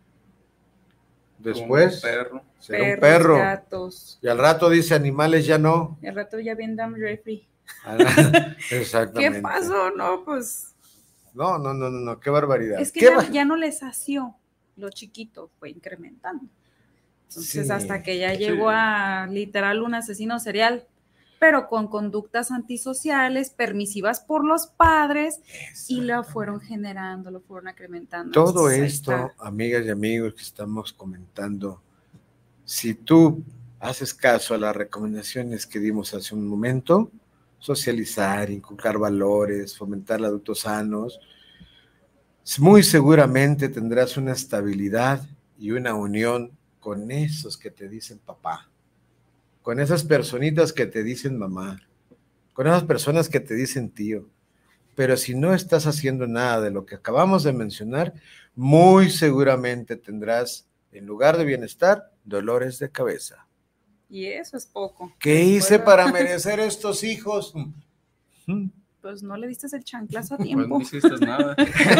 C: Después
D: Un perro.
C: será un
E: Perros,
C: perro.
E: gatos.
C: Y al rato dice animales ya no.
E: Y al rato ya vienen refri.
C: Exactamente.
E: ¿Qué pasó? No, pues
C: No, qué barbaridad.
E: es que
C: ¿Qué
E: ya no les sació. Lo chiquito fue incrementando. Entonces,
C: Sí,
E: hasta que ya
D: sí.
E: llegó a literal un asesino serial, pero con conductas antisociales, permisivas por los padres, y lo fueron generando, lo fueron incrementando.
C: todo
E: Entonces, ahí
C: esto,
E: está.
C: amigas y amigos que estamos comentando, si tú haces caso a las recomendaciones que dimos hace un momento, socializar, inculcar valores, fomentar adultos sanos, muy seguramente tendrás una estabilidad y una unión con esos que te dicen papá, con esas personitas que te dicen mamá, con esas personas que te dicen tío. Pero si no estás haciendo nada de lo que acabamos de mencionar, muy seguramente tendrás, en lugar de bienestar, dolores de cabeza.
E: Y eso es poco.
C: ¿Qué hice para merecer estos hijos?
E: Pues no le diste el chanclazo a
D: Pues
E: tiempo.
D: no hiciste nada.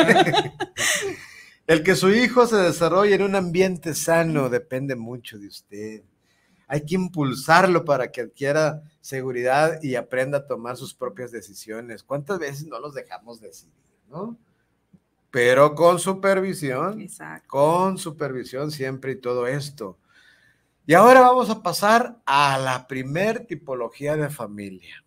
C: El que su hijo se desarrolle en un ambiente sano depende mucho de usted. Hay que impulsarlo para que adquiera seguridad y aprenda a tomar sus propias decisiones. ¿Cuántas veces no los dejamos decidir, no? Pero con supervisión.
E: Exacto.
C: Con supervisión siempre y todo esto. Y ahora vamos a pasar a la primer tipología de familia.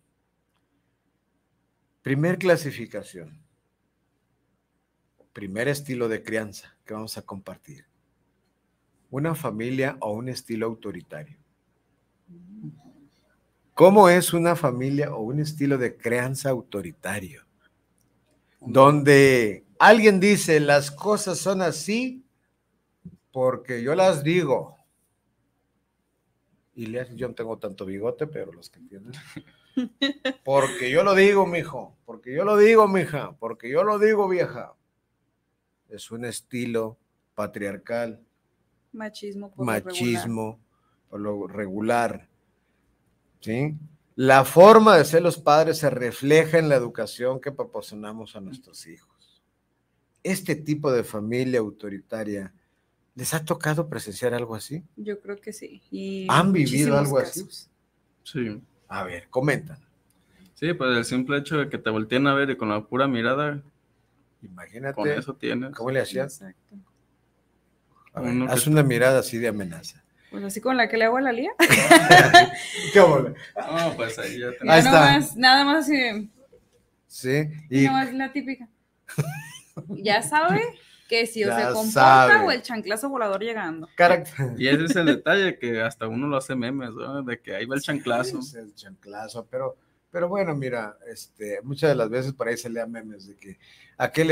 C: Primer clasificación. Primer estilo de crianza que vamos a compartir. Una familia o un estilo autoritario. ¿Cómo es una familia o un estilo de crianza autoritario? Donde alguien dice, las cosas son así porque yo las digo. Y yo no tengo tanto bigote, pero los que entienden. Porque yo lo digo, mijo. Porque yo lo digo, mija. Porque yo lo digo, vieja. Es un estilo patriarcal.
E: Machismo por
C: Machismo por lo regular. ¿Sí? La forma de ser los padres se refleja en la educación que proporcionamos a nuestros hijos. Este tipo de familia autoritaria, ¿les ha tocado presenciar algo así?
E: Yo creo que sí. Y
C: ¿Han vivido algo así?
D: Sí.
C: A ver, comentan.
D: Sí, pues el simple hecho de que te volteen a ver y con la pura mirada,
C: Imagínate.
D: con eso tienes.
C: ¿Cómo le hacían?
E: Exacto.
C: A ver,
D: Uno que
C: haz una mirada así de amenaza.
E: Pues así con la que le hago a la Lía.
C: ¿Qué ole?
D: No, pues ahí ya
C: Ahí
D: tenés.
C: está.
E: Nada más así.
C: Sí. Y
E: No, es la típica. Ya sabe que si o
C: Ya
E: se comporta
C: sabe.
E: o el chanclazo volador llegando.
D: Y ese es el detalle, que hasta uno lo hace memes, ¿no? De que ahí va el chanclazo.
C: Sí, es el chanclazo, pero bueno, mira, muchas de las veces por ahí se lean memes de que ¿a qué le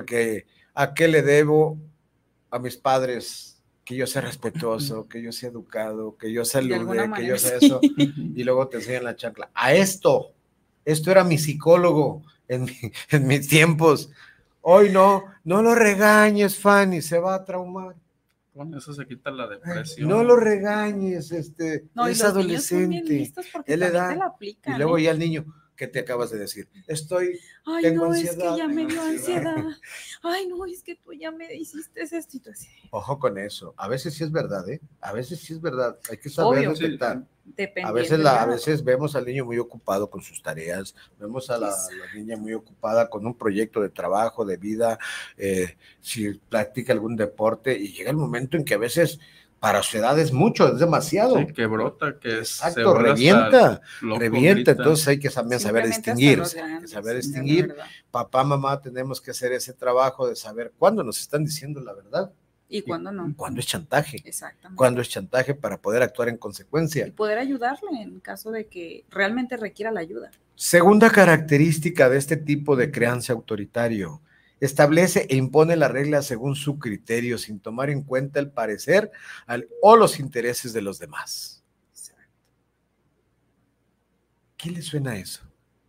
C: debo a mis padres que yo sea respetuoso, que yo sea educado, que yo salude, que yo sea eso? Y luego te enseñan la chancla. A esto era mi psicólogo en mis tiempos. Hoy no lo regañes, Fanny, se va a traumar.
D: Con eso se quita la depresión.
C: No lo regañes,
E: No, y
C: es
E: los niños son bien
C: adolescente.
E: listos porque
C: Él le
E: también
C: da,
E: te la aplican,
C: y luego
E: ¿eh?
C: ya el niño, ¿qué te acabas de decir?
E: Ay,
C: tengo
E: no,
C: ansiedad.
E: es que ya me dio
D: tengo
E: ansiedad.
D: ansiedad.
E: Ay, no, es que tú ya me hiciste esa situación.
C: Ojo con eso. A veces sí es verdad, ¿eh? A veces sí es verdad. Hay que saber
E: Obvio.
C: detectar.
E: Dependiendo.
C: A veces vemos al niño muy ocupado con sus tareas, vemos a la niña muy ocupada con un proyecto de trabajo, de vida, si practica algún deporte, y llega el momento en que a veces para su edad es mucho, es demasiado.
D: Sí, que brota, que
C: exacto,
D: se vuelve
C: revienta,
D: loco,
C: revienta.
D: grita.
C: Entonces hay que también saber distinguir. Hay que saber distinguir. Papá, mamá, tenemos que hacer ese trabajo de saber cuándo nos están diciendo la verdad.
E: Y cuándo no.
C: Cuándo es chantaje.
E: Exactamente.
C: Cuándo es chantaje para poder actuar en consecuencia.
E: Y poder ayudarle en caso de que realmente requiera la ayuda.
C: Segunda característica de este tipo de crianza autoritario: establece e impone las reglas según su criterio, sin tomar en cuenta el parecer o los intereses de los demás. ¿Qué le suena a eso?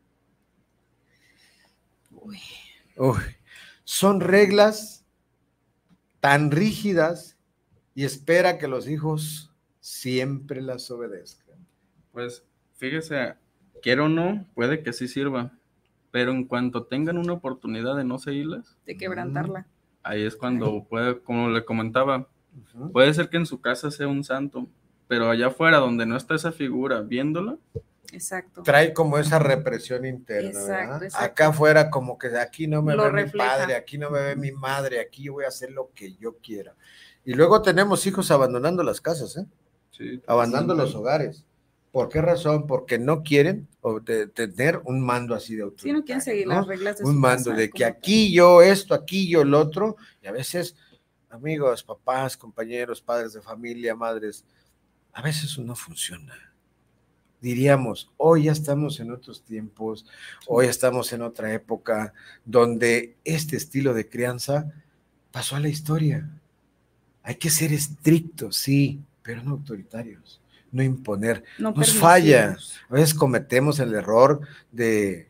E: Uy.
C: Son reglas tan rígidas y espera que los hijos siempre las obedezcan.
D: Pues fíjese, quiero o no, puede que sí sirva, pero en cuanto tengan una oportunidad de no seguirlas,
E: De quebrantarla.
D: ahí es cuando puede, como le comentaba, puede ser que en su casa sea un santo, pero allá afuera donde no está esa figura viéndola,
E: Exacto.
C: Trae como esa represión interna,
E: Exacto,
C: ¿verdad?
E: exacto.
C: Acá afuera como que aquí no me
E: Lo
C: ve
E: refleja.
C: mi padre, aquí no me ve mi madre, aquí yo voy a hacer lo que yo quiera. Y luego tenemos hijos abandonando las casas, ¿eh?
D: sí,
C: Abandonando los hogares. ¿Por qué razón? Porque no quieren tener un mando así de autoridad.
E: Sí, no quieren seguir las reglas de
C: un
E: su
C: mando
E: casa,
C: de que
E: como
C: aquí
E: tal.
C: yo esto, aquí yo el otro, y a veces, amigos, papás, compañeros, padres de familia, madres, a veces eso no funciona. Diríamos, hoy ya estamos en otros tiempos, hoy estamos en otra época donde este estilo de crianza pasó a la historia. Hay que ser estrictos, sí, pero no autoritarios, no imponer.
E: No
C: Nos falla.
E: permisivos.
C: A veces cometemos el error de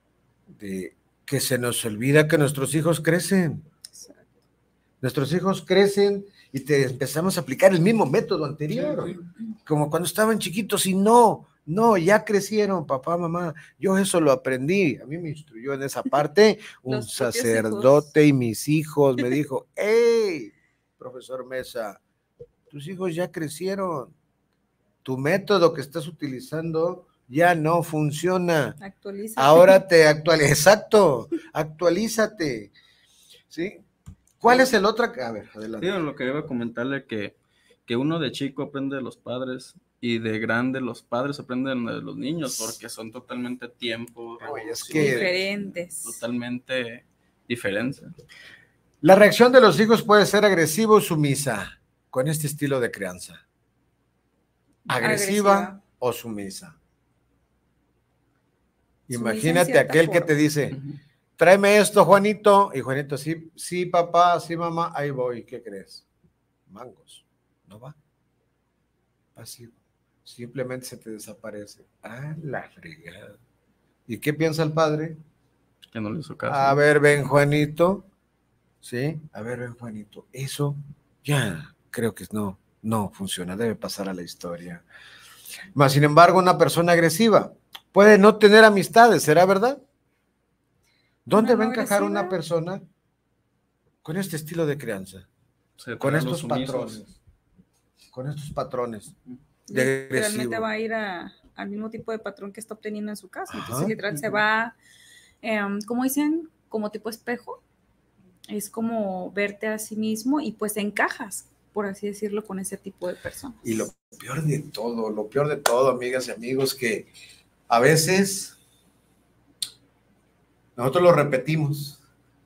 C: que se nos olvida que nuestros hijos crecen.
E: Exacto.
C: Nuestros hijos crecen y te empezamos a aplicar el mismo método anterior, como cuando estaban chiquitos y no, ya crecieron, papá, mamá. Yo eso lo aprendí. A mí me instruyó en esa parte un
E: Los propios
C: sacerdote y mis hijos me dijo, hey, profesor Mesa, tus hijos ya crecieron. Tu método que estás utilizando ya no funciona.
E: Actualízate.
C: Ahora exacto, actualízate. ¿Sí? ¿Cuál es el otro? A ver, adelante.
D: Sí, lo que iba a comentarle que uno de chico aprende de los padres y de grande los padres aprenden de los niños porque son totalmente tiempos
E: diferentes.
D: Totalmente diferentes.
C: La reacción de los hijos puede ser agresiva o sumisa con este estilo de crianza. Agresiva o sumisa. Imagínate aquel que te dice, tráeme esto, Juanito, y Juanito, sí, papá, sí, mamá, ahí voy, ¿qué crees? Mangos, no va. Pasivo, simplemente se te desaparece. Ah, la fregada. ¿Y qué piensa el padre?
D: Que no le hizo caso.
C: A ver, ven, Juanito, ¿sí? A ver, ven, Juanito, eso ya creo que no funciona, debe pasar a la historia. Mas, sin embargo, una persona agresiva puede no tener amistades, ¿será verdad? ¿Dónde va a encajar una persona con este estilo de crianza? Con estos patrones. Con estos patrones de agresivo.
E: Realmente va a ir al mismo tipo de patrón que está obteniendo en su casa. Entonces, literal, se va, como dicen, como tipo espejo. Es como verte a sí mismo y pues encajas, por así decirlo, con ese tipo de personas.
C: Y lo peor de todo, amigas y amigos, que a veces nosotros lo repetimos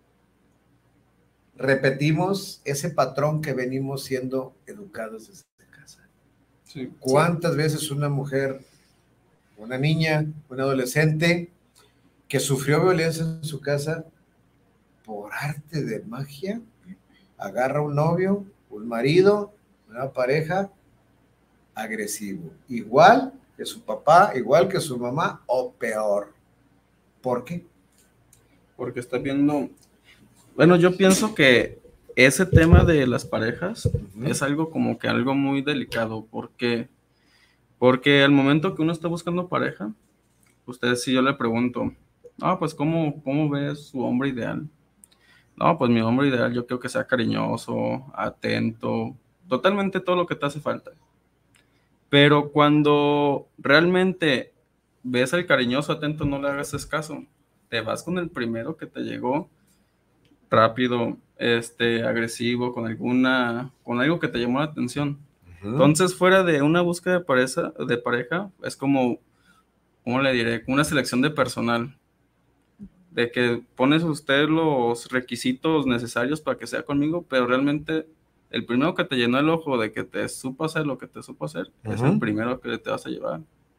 C: ese patrón que venimos siendo educados desde casa. Sí. ¿Cuántas veces una mujer, una niña, un adolescente que sufrió violencia en su casa, por arte de magia, agarra un novio, un marido, una pareja agresivo, igual que su papá, igual que su mamá o peor? ¿Por qué?
D: Porque está viendo, bueno, yo pienso que ese tema de las parejas es algo como que algo muy delicado, porque al momento que uno está buscando pareja, ustedes, si yo le pregunto, pues ¿cómo ves su hombre ideal? No, pues mi hombre ideal yo creo que sea cariñoso, atento, totalmente todo lo que te hace falta. Pero cuando realmente ves al cariñoso, atento, no le hagas caso. Te vas con el primero que te llegó rápido, agresivo, con algo que te llamó la atención. Entonces, fuera de una búsqueda de pareja, es como, ¿cómo le diré? Una selección de personal. De que pones usted los requisitos necesarios para que sea conmigo, pero realmente el primero que te llenó el ojo de que te supo hacer lo que te supo hacer, es el primero que te vas a llevar.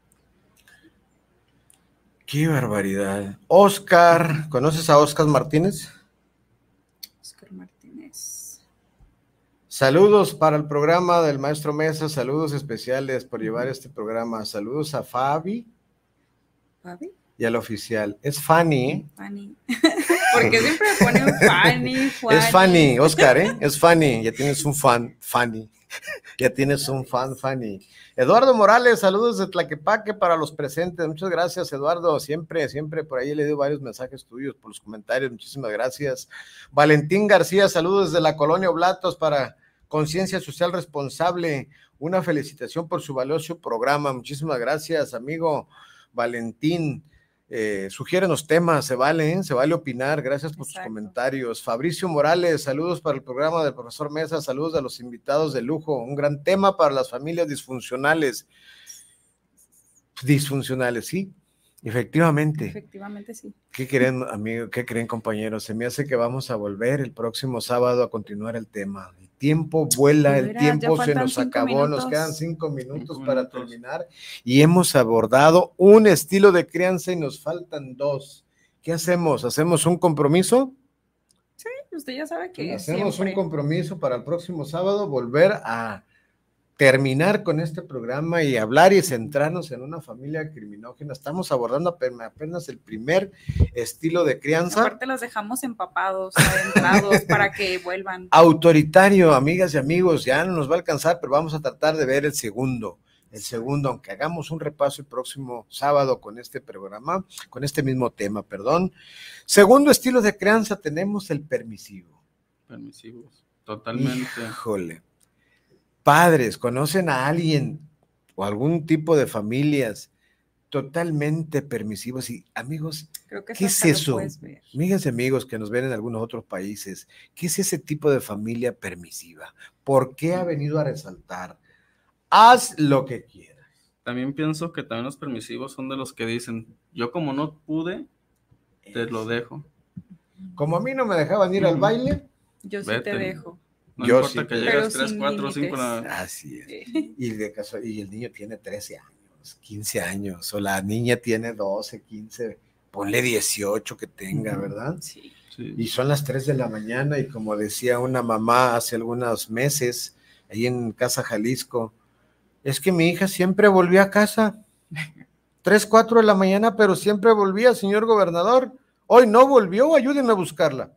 C: ¡Qué barbaridad! Oscar, ¿conoces a Oscar Martínez?
E: Oscar Martínez.
C: Saludos para el programa del Maestro Mesa, saludos especiales por llevar este programa. Saludos a Fabi.
E: ¿Fabi?
C: Y al oficial. Es Fanny, ¿eh?
E: Fanny. Porque siempre me ponen Fanny, Juani.
C: Es Fanny, Oscar, ¿eh? Es Fanny. Ya tienes un fan, Fanny. Ya tienes un fan, Fanny. Eduardo Morales, saludos de Tlaquepaque para los presentes. Muchas gracias, Eduardo. Siempre por ahí le doy varios mensajes tuyos por los comentarios. Muchísimas gracias. Valentín García, saludos desde la Colonia Oblatos para Conciencia Social Responsable. Una felicitación por su valioso programa. Muchísimas gracias, amigo Valentín. Sugiérenos temas, se vale opinar, gracias por tus comentarios. Fabricio Morales, saludos para el programa del profesor Mesa, saludos a los invitados de lujo, un gran tema para las familias disfuncionales, sí, efectivamente
E: Sí.
C: ¿Qué creen, amigo? ¿Qué creen, compañeros? Se me hace que vamos a volver el próximo sábado a continuar el tema. El tiempo vuela, el tiempo se nos acabó, nos quedan 5 minutos para terminar y hemos abordado un estilo de crianza y nos faltan 2. ¿Qué hacemos? ¿Hacemos un compromiso?
E: Sí, usted ya sabe que
C: hacemos un compromiso para el próximo sábado, volver a terminar con este programa y hablar y centrarnos en una familia criminógena. Estamos abordando apenas el primer estilo de crianza.
E: Aparte los dejamos empapados, adentrados para que vuelvan.
C: Autoritario, amigas y amigos, ya no nos va a alcanzar, pero vamos a tratar de ver el segundo, aunque hagamos un repaso el próximo sábado con este programa, con este mismo tema, perdón. Segundo estilo de crianza tenemos el permisivo.
D: Permisivos, totalmente.
C: Híjole. Padres, ¿conocen a alguien o algún tipo de familias totalmente permisivos? Y amigos, ¿qué es eso? Amigas y amigos que nos ven en algunos otros países, ¿qué es ese tipo de familia permisiva? ¿Por qué ha venido a resaltar? Haz lo que quieras.
D: También pienso que también los permisivos son de los que dicen, yo como no pude, te lo dejo.
C: Como a mí no me dejaban ir al baile,
E: yo sí te dejo.
D: No importa que llegues 3, 4, 5.
C: Así es. Y el niño tiene 13 años, 15 años, o la niña tiene 12, 15, ponle 18 que tenga, ¿verdad?
E: Sí.
C: Y son las 3 de la mañana y como decía una mamá hace algunos meses, ahí en Casa Jalisco, es que mi hija siempre volvía a casa, 3, 4 de la mañana, pero siempre volvía, señor gobernador. Hoy no volvió, ayúdenme a buscarla.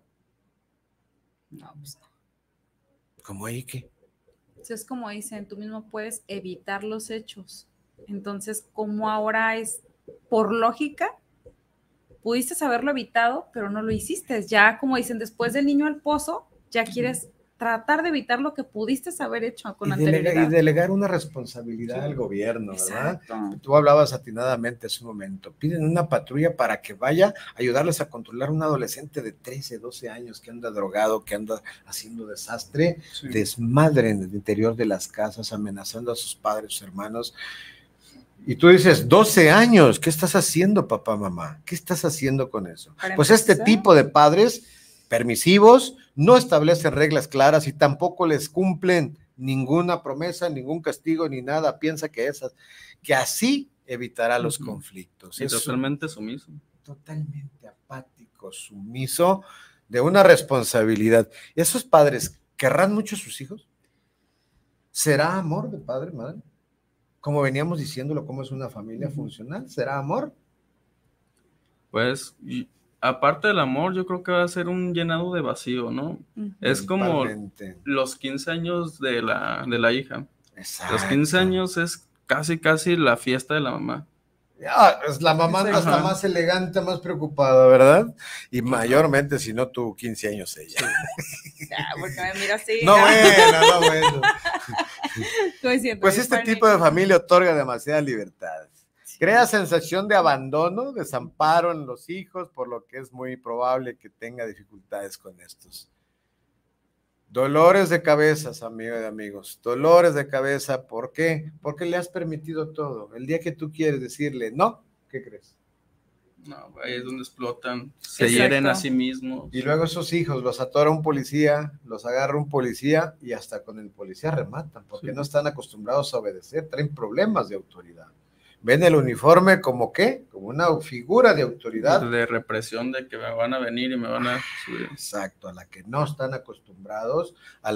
E: No, pues no.
C: ¿Cómo ahí qué?
E: Es como dicen, tú mismo puedes evitar los hechos. Entonces, como ahora es por lógica, pudiste haberlo evitado, pero no lo hiciste. Ya, como dicen, después del niño al pozo, ya quieres tratar de evitar lo que pudiste haber hecho con anterioridad.
C: Y delegar una responsabilidad al gobierno, ¿verdad? Exacto. Tú hablabas atinadamente hace un momento. Piden una patrulla para que vaya a ayudarles a controlar a un adolescente de 13, 12 años que anda drogado, que anda haciendo desastre, desmadre en el interior de las casas, amenazando a sus padres, sus hermanos. Y tú dices, 12 años, ¿qué estás haciendo, papá, mamá? ¿Qué estás haciendo con eso? Pues este tipo de padres permisivos no establecen reglas claras y tampoco les cumplen ninguna promesa, ningún castigo, ni nada. Piensa que así evitará los conflictos.
D: Y totalmente sumiso.
C: Totalmente apático, sumiso de una responsabilidad. ¿Y esos padres querrán mucho a sus hijos? ¿Será amor de padre, madre? Como veníamos diciéndolo, ¿cómo es una familia funcional? ¿Será amor?
D: Pues, aparte del amor, yo creo que va a ser un llenado de vacío, ¿no? Es como los 15 años de la hija.
C: Exacto.
D: Los 15 años es casi la fiesta de la mamá.
C: Es la mamá hasta más elegante, más preocupada, ¿verdad? Y mayormente, si no tú, 15 años ella.
E: Porque me mira así.
C: No, bueno. Pues este tipo de familia otorga demasiada libertad. Crea sensación de abandono, desamparo en los hijos, por lo que es muy probable que tenga dificultades con estos. Dolores de cabeza, amigas y amigos, dolores de cabeza. ¿Por qué? Porque le has permitido todo. El día que tú quieres decirle no, ¿qué crees?
D: No, ahí es donde explotan, se hieren a sí mismos.
C: Y luego esos hijos los atora un policía, los agarra un policía y hasta con el policía rematan, porque no están acostumbrados a obedecer, traen problemas de autoridad. Ven el uniforme como ¿qué? Como una figura de autoridad.
D: De represión, de que me van a venir y me van a subir.
C: Exacto, a la que no están acostumbrados,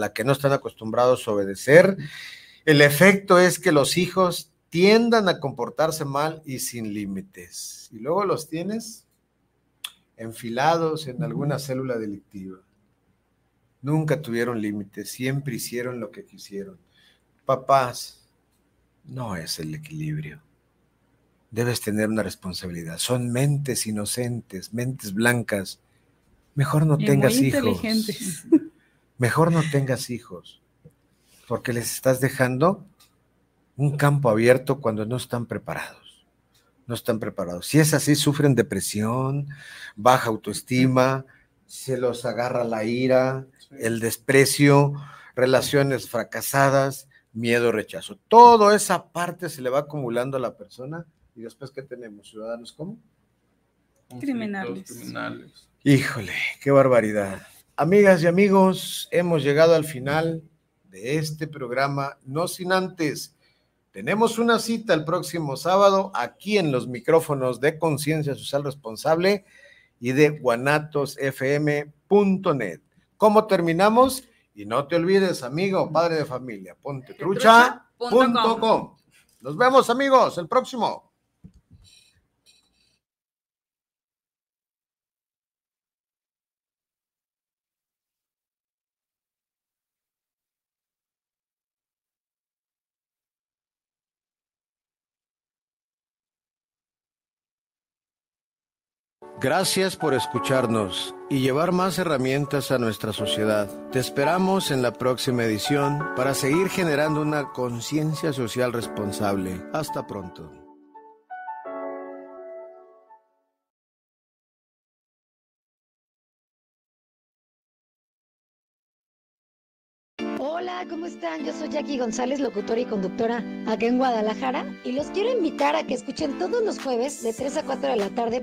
C: a obedecer. El efecto es que los hijos tiendan a comportarse mal y sin límites. Y luego los tienes enfilados en alguna célula delictiva. Nunca tuvieron límites, siempre hicieron lo que quisieron. Papás, no es el equilibrio. Debes tener una responsabilidad. Son mentes inocentes, mentes blancas. Mejor no tengas
E: muy
C: hijos.
E: Inteligentes.
C: Mejor no tengas hijos, porque les estás dejando un campo abierto cuando no están preparados. No están preparados. Si es así, sufren depresión, baja autoestima, se los agarra la ira, el desprecio, relaciones fracasadas, miedo, rechazo. Toda esa parte se le va acumulando a la persona y después, ¿qué tenemos? ¿Ciudadanos cómo?
E: Criminales.
C: Híjole, qué barbaridad. Amigas y amigos, hemos llegado al final de este programa, no sin antes. Tenemos una cita el próximo sábado aquí en los micrófonos de Conciencia Social Responsable y de guanatosfm.net. ¿Cómo terminamos? Y no te olvides, amigo, padre de familia, pontetrucha.com. Nos vemos, amigos, el próximo. Gracias por escucharnos y llevar más herramientas a nuestra sociedad. Te esperamos en la próxima edición para seguir generando una conciencia social responsable. Hasta pronto.
A: Hola, ¿cómo están? Yo soy Jackie González, locutora y conductora acá en Guadalajara, y los quiero invitar a que escuchen todos los jueves de 3 a 4 de la tarde